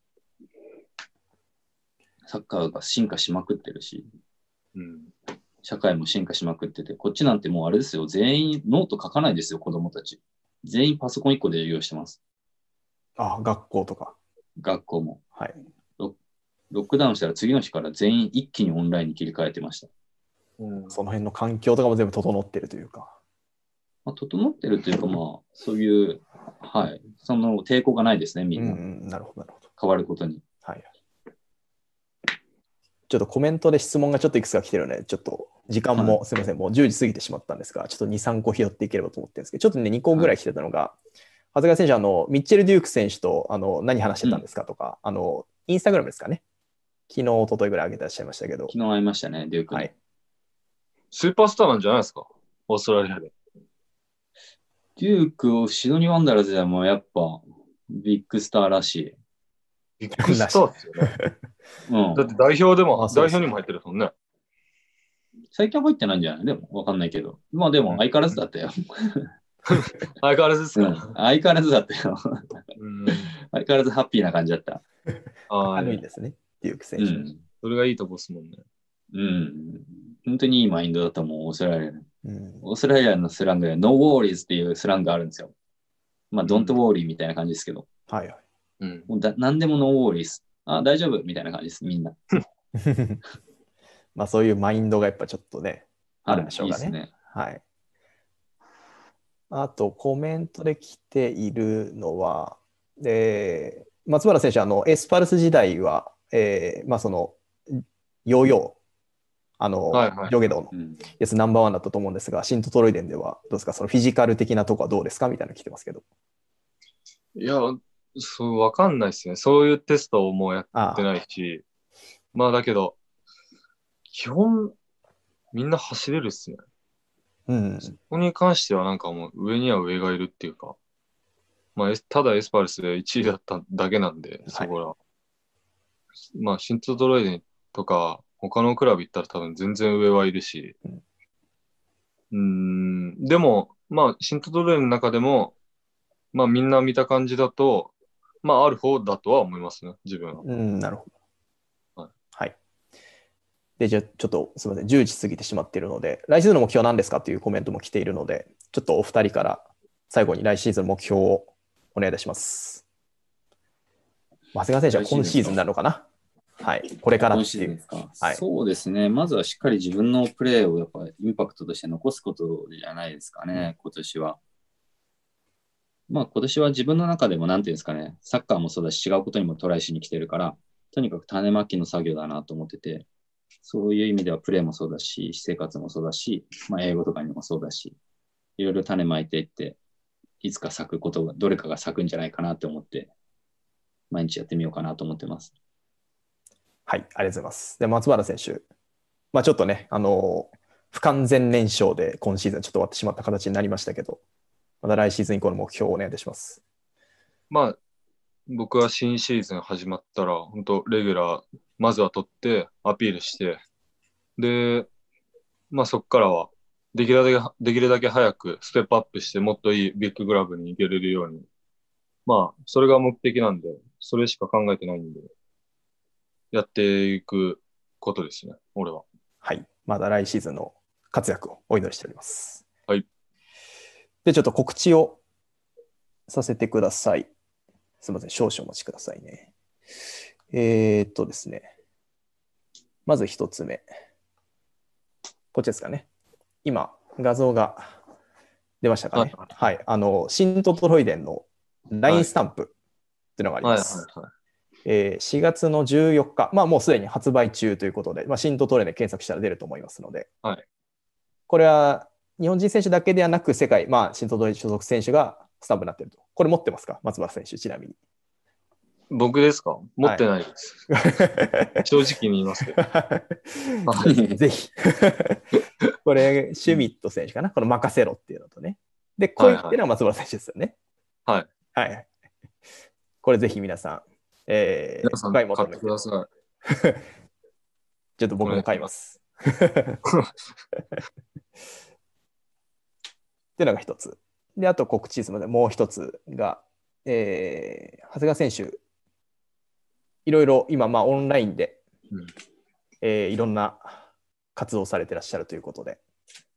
サッカーが進化しまくってるし、 うん。 社会も進化しまくってて、こっちなんてもうあれですよ、全員ノート書かないですよ、子供たち。全員パソコンいっこで授業してます。 あ、学校とか。 学校も。 はい。 ロックダウンしたら次の日から全員一気にオンラインに切り替えてました。 うん、 その辺の環境とかも全部整ってるというか。 まあ、整ってるというか、まあ、そういう、はい、その抵抗がないですね、みんな。 うんうん、なるほど、なるほど。 変わることに。 はい。ちょっとコメントで質問がちょっといくつか来てるので、ちょっと時間も、 はすみません、もうじゅうじ過ぎてしまったんですが、ちょっとに、さんこ拾っていければと思ってるんですけど、ちょっとね、にこぐらい来てたのが、長谷川選手、あの、ミッチェル・デューク選手とあの何話してたんですかとか、あの、インスタグラムですかね。昨日、一昨日ぐらい上げてらっしゃいましたけど。 昨日会いましたね、デュークに。 はい。 スーパースターなんじゃないですか、オーストラリアで。 デュークをシドニー・ワンダラーズでもやっぱビッグスターらしい。 ビッグスターですよね。 うんだって代表でも、 あそうです代表にも入ってるもんね。 最近入ってないんじゃないでもわかんないけど。まあでも相変わらずだったよ。 相変わらずですうん、 か、 相変わらずだったよ。 うん、 相変わらずハッピーな感じだった。 あ明るいですね、デューク選手。 うん。 それがいいとこですもんね。 うん。本当にいいマインドだと思う、オーストラリアの。 うんオーストラリアのスラングで No worries っていうスラングがあるんですよ。まあ、 うん Don't worry みたいな感じですけど。 はいはい。 うん、 もうだ何でも No worries。あ、大丈夫みたいな感じです、みんな。 まあそういうマインドがやっぱちょっとね、あるんでしょうかね。 いいですね。 はい。あと、コメントで来ているのは、で松原選手、あのエスパルス時代は、えーまあ、そのヨーヨー、あの、 はいはい上下動のうん。 やつナンバーワンだったと思うんですが、シントトロイデンではどうですか、そのフィジカル的なとこはどうですかみたいなの来てますけど。 いや、そう、わかんないですね。そういうテストをもうやあってないし。まあだけど、基本、みんな走れるっすね。 うん。 そこに関してはなんかもう上には上がいるっていうか、まあ、エスただエスパルスでいちいだっただけなんで、そこら。まあ、シントトロイデンとか、他のクラブ行ったら多分全然上はいるし。うーん、でも、まあ、シントトロイデンの中でも、まあ、みんな見た感じだと、まあ、ある方だとは思いますね、自分は。 うん、なるほど。 はい。 はい。で、じゃあちょっとすみません、じゅうじ過ぎてしまっているので、来シーズンの目標は何ですかというコメントも来ているので、ちょっとお二人から最後に来シーズンの目標をお願いいたします。長谷川選手は今シーズンなのかなはい。これからっていう。 ですか、 はい、 そうですね。まずはしっかり自分のプレーをやっぱインパクトとして残すことじゃないですかね、今年は。まあ今年は自分の中でもなんていうんですかね、サッカーもそうだし違うことにもトライしに来てるから、とにかく種まきの作業だなと思ってて、そういう意味ではプレーもそうだし、私生活もそうだし、まあ英語とかにもそうだし、いろいろ種まいていって、いつか咲くことが、どれかが咲くんじゃないかなって思って、毎日やってみようかなと思ってます。 はい、ありがとうございます。で、松原選手、まあ、ちょっとね、あの、不完全燃焼で今シーズンちょっと終わってしまった形になりましたけど、また来シーズン以降の目標をお願いいたします。 まあ、僕は新シーズン始まったら、本当レギュラー、まずは取って、アピールして、で、まあそこからは、できるだけ、できるだけ早くステップアップして、もっといいビッググラブに行けれるように。まあ、それが目的なんで、それしか考えてないんで、やっていくことですね、俺は。 はい、まだ来シーズンの活躍をお祈りしております。 はい。 で、ちょっと告知をさせてください。すみません、少々お待ちくださいね。えー、っとですね。まず一つ目。こっちですかね。今、画像が出ましたかね。 はいはい。あの、シントトロイデンの ライン スタンプっていうのがあります。 はいはいはい。 えー、しがつのじゅうよっか、まあもうすでに発売中ということで、まあ、新トトレで検索したら出ると思いますので、 はい。 これは日本人選手だけではなく、世界、まあ、新トトレ所属選手がスタンプになっていると。これ持ってますか、松原選手、ちなみに。 僕ですか？持ってないです。はい、正直に言いますけど。 ぜひ。これ、シュミット選手かな、この任せろっていうのとね。で、恋っていうのは松原選手ですよね。 はい。 はい。これぜひ皆さん、えー、 皆さん買ってください。 ちょっと僕も買います。っていうのが一つ。で、あと告知ですので、もう一つが、えー、長谷川選手、いろいろ今、まあ、オンラインで、うんえー、いろんな活動をされてらっしゃるということで。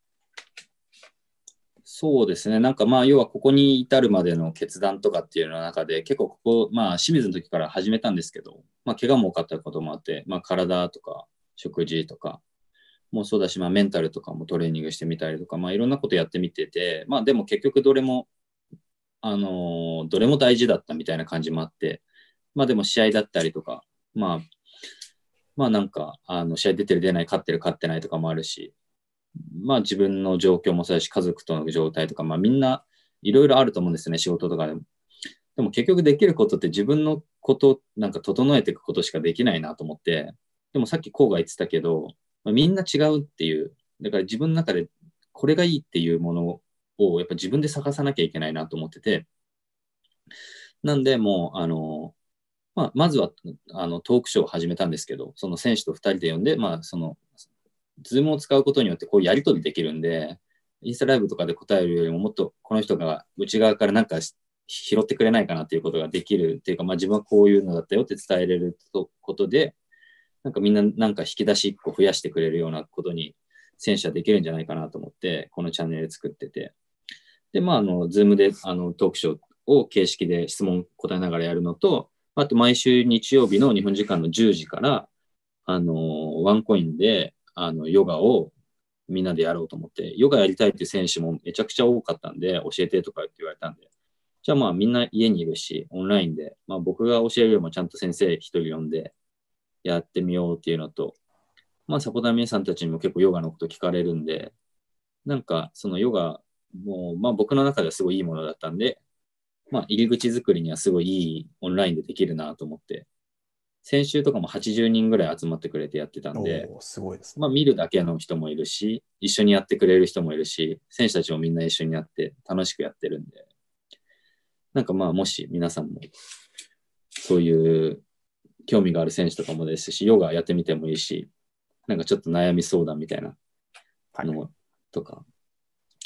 そうですね。なんかまあ、要はここに至るまでの決断とかっていうの中で、結構ここ、まあ、清水の時から始めたんですけど、まあ、怪我も多かったこともあって、まあ、体とか食事とかもそうだし、まあ、メンタルとかもトレーニングしてみたりとか、まあ、いろんなことやってみてて、まあ、でも結局どれも、あのー、どれも大事だったみたいな感じもあって、まあ、でも試合だったりとか、まあ、まあなんか、あの試合出てる出ない、勝ってる勝ってないとかもあるし、まあ自分の状況もそうだし、家族との状態とか、まあみんないろいろあると思うんですね、仕事とかでも。でも結局できることって自分のことなんか整えていくことしかできないなと思って、でもさっきコウが言ってたけど、まあ、みんな違うっていう、だから自分の中でこれがいいっていうものをやっぱ自分で探さなきゃいけないなと思ってて、なんでもう、あの、まあ、まずはあのトークショーを始めたんですけど、その選手とふたりで呼んで、まあ、その、ズームを使うことによってこうやり取りできるんで、インスタライブとかで答えるよりももっとこの人が内側からなんか拾ってくれないかなっていうことができるっていうか、まあ、自分はこういうのだったよって伝えれることで、なんかみんななんか引き出しいっこ増やしてくれるようなことに選手はできるんじゃないかなと思って、このチャンネル作ってて。で、まあ、あの、ズームであのトークショーを形式で質問答えながらやるのと、あと毎週日曜日の日本時間のじゅうじから、あの、ワンコインで、あの、ヨガをみんなでやろうと思って、ヨガやりたいっていう選手もめちゃくちゃ多かったんで、教えてとかって言われたんで、じゃあまあみんな家にいるし、オンラインで、まあ僕が教えるよりもちゃんと先生一人呼んでやってみようっていうのと、まあサポーター皆さんたちにも結構ヨガのこと聞かれるんで、なんかそのヨガも、まあ僕の中ではすごいいいものだったんで、まあ入り口作りにはすごいいいオンラインでできるなと思って、先週とかもはちじゅうにんぐらい集まってくれてやってたんで、 すごいですね。 まあ見るだけの人もいるし、一緒にやってくれる人もいるし、選手たちもみんな一緒にやって楽しくやってるんで、なんかまあもし皆さんもそういう興味がある選手とかもですし、ヨガやってみてもいいし、なんかちょっと悩み相談みたいなのとか、はい、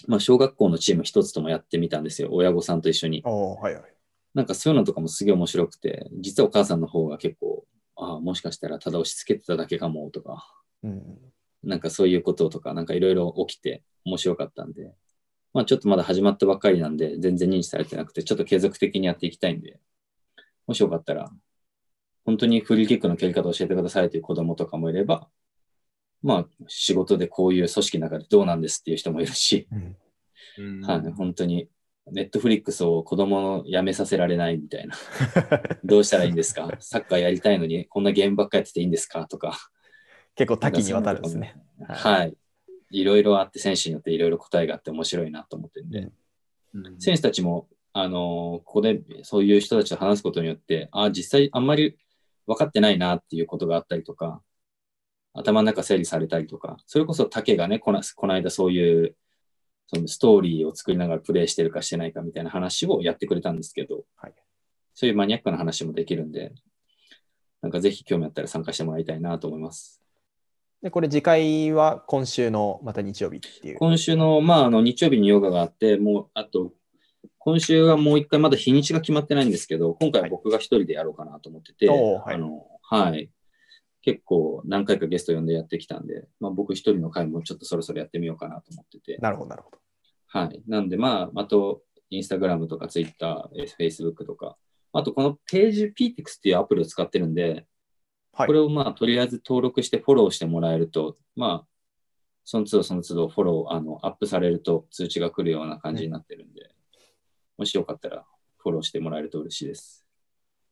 まあ小学校のチーム一つともやってみたんですよ、親御さんと一緒に。 はいはい、 なんかそういうのとかもすげえ面白くて、実はお母さんの方が結構、ああ、もしかしたらただ押し付けてただけかもとか、うん、なんかそういうこととか、なんかいろいろ起きて面白かったんで、まあちょっとまだ始まったばっかりなんで、全然認知されてなくて、ちょっと継続的にやっていきたいんで、もしよかったら、本当にフリーキックの蹴り方を教えてくださいという子供とかもいれば、まあ仕事でこういう組織の中でどうなんですっていう人もいるし、うん、はい、本当にネットフリックスを子供の辞めさせられないみたいな。どうしたらいいんですか？サッカーやりたいのにこんなゲームばっかりやってていいんですかとか。 結構多岐にわたるんですね。 はい。いろいろあって、選手によっていろいろ答えがあって面白いなと思ってるんで、うん、選手たちも、あのー、ここでそういう人たちと話すことによって、あ、実際あんまり分かってないなっていうことがあったりとか、頭の中整理されたりとか、それこそ竹がね、この、この間そういうそのストーリーを作りながらプレイしてるかしてないかみたいな話をやってくれたんですけど、はい、そういうマニアックな話もできるんで、なんかぜひ興味あったら参加してもらいたいなと思います。 で、これ次回は今週のまた日曜日っていう。 今週の、まあ、あの日曜日にヨガがあって、もう、あと、今週はもう一回まだ日にちが決まってないんですけど、今回は僕が一人でやろうかなと思ってて、はい、あの、はい。結構何回かゲスト呼んでやってきたんで、まあ、僕一人の回もちょっとそろそろやってみようかなと思ってて。 なるほど、なるほど。 はい。なんで、まあ、あと、インスタグラムとかツイッター、フェイスブックとか、あとこのページ ピーティックス っていうアプリを使ってるんで、はい、これをまあ、とりあえず登録してフォローしてもらえると、まあ、その都度その都度フォロー、あの、アップされると通知が来るような感じになってるんで、うん、もしよかったらフォローしてもらえると嬉しいです。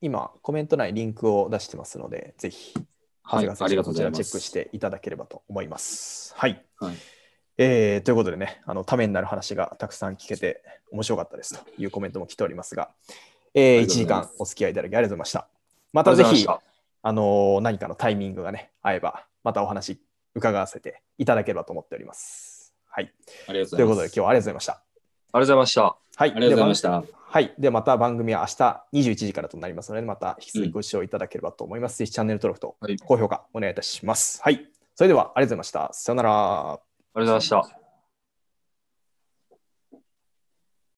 今、コメント内リンクを出してますので、ぜひ、長谷川選手のこちらチェックしていただければと思います。はい。はい、えー、ということでね、あのためになる話がたくさん聞けて面白かったですというコメントも来ておりますが、えー、いちじかんお付き合いいただきありがとうございました。またぜひ、あのー、何かのタイミングがね、合えば、またお話伺わせていただければと思っております。はい。 ありがとうございます。 ということで、今日はありがとうございました。 ありがとうございました。 はい。 ありがとうございました。 はい。で、また番組は明日にじゅういちじからとなりますので、また引き続きご視聴いただければと思います。うん、ぜひチャンネル登録と高評価お願いいたします。はい。それでは、ありがとうございました。さよなら。 ありがとうございました。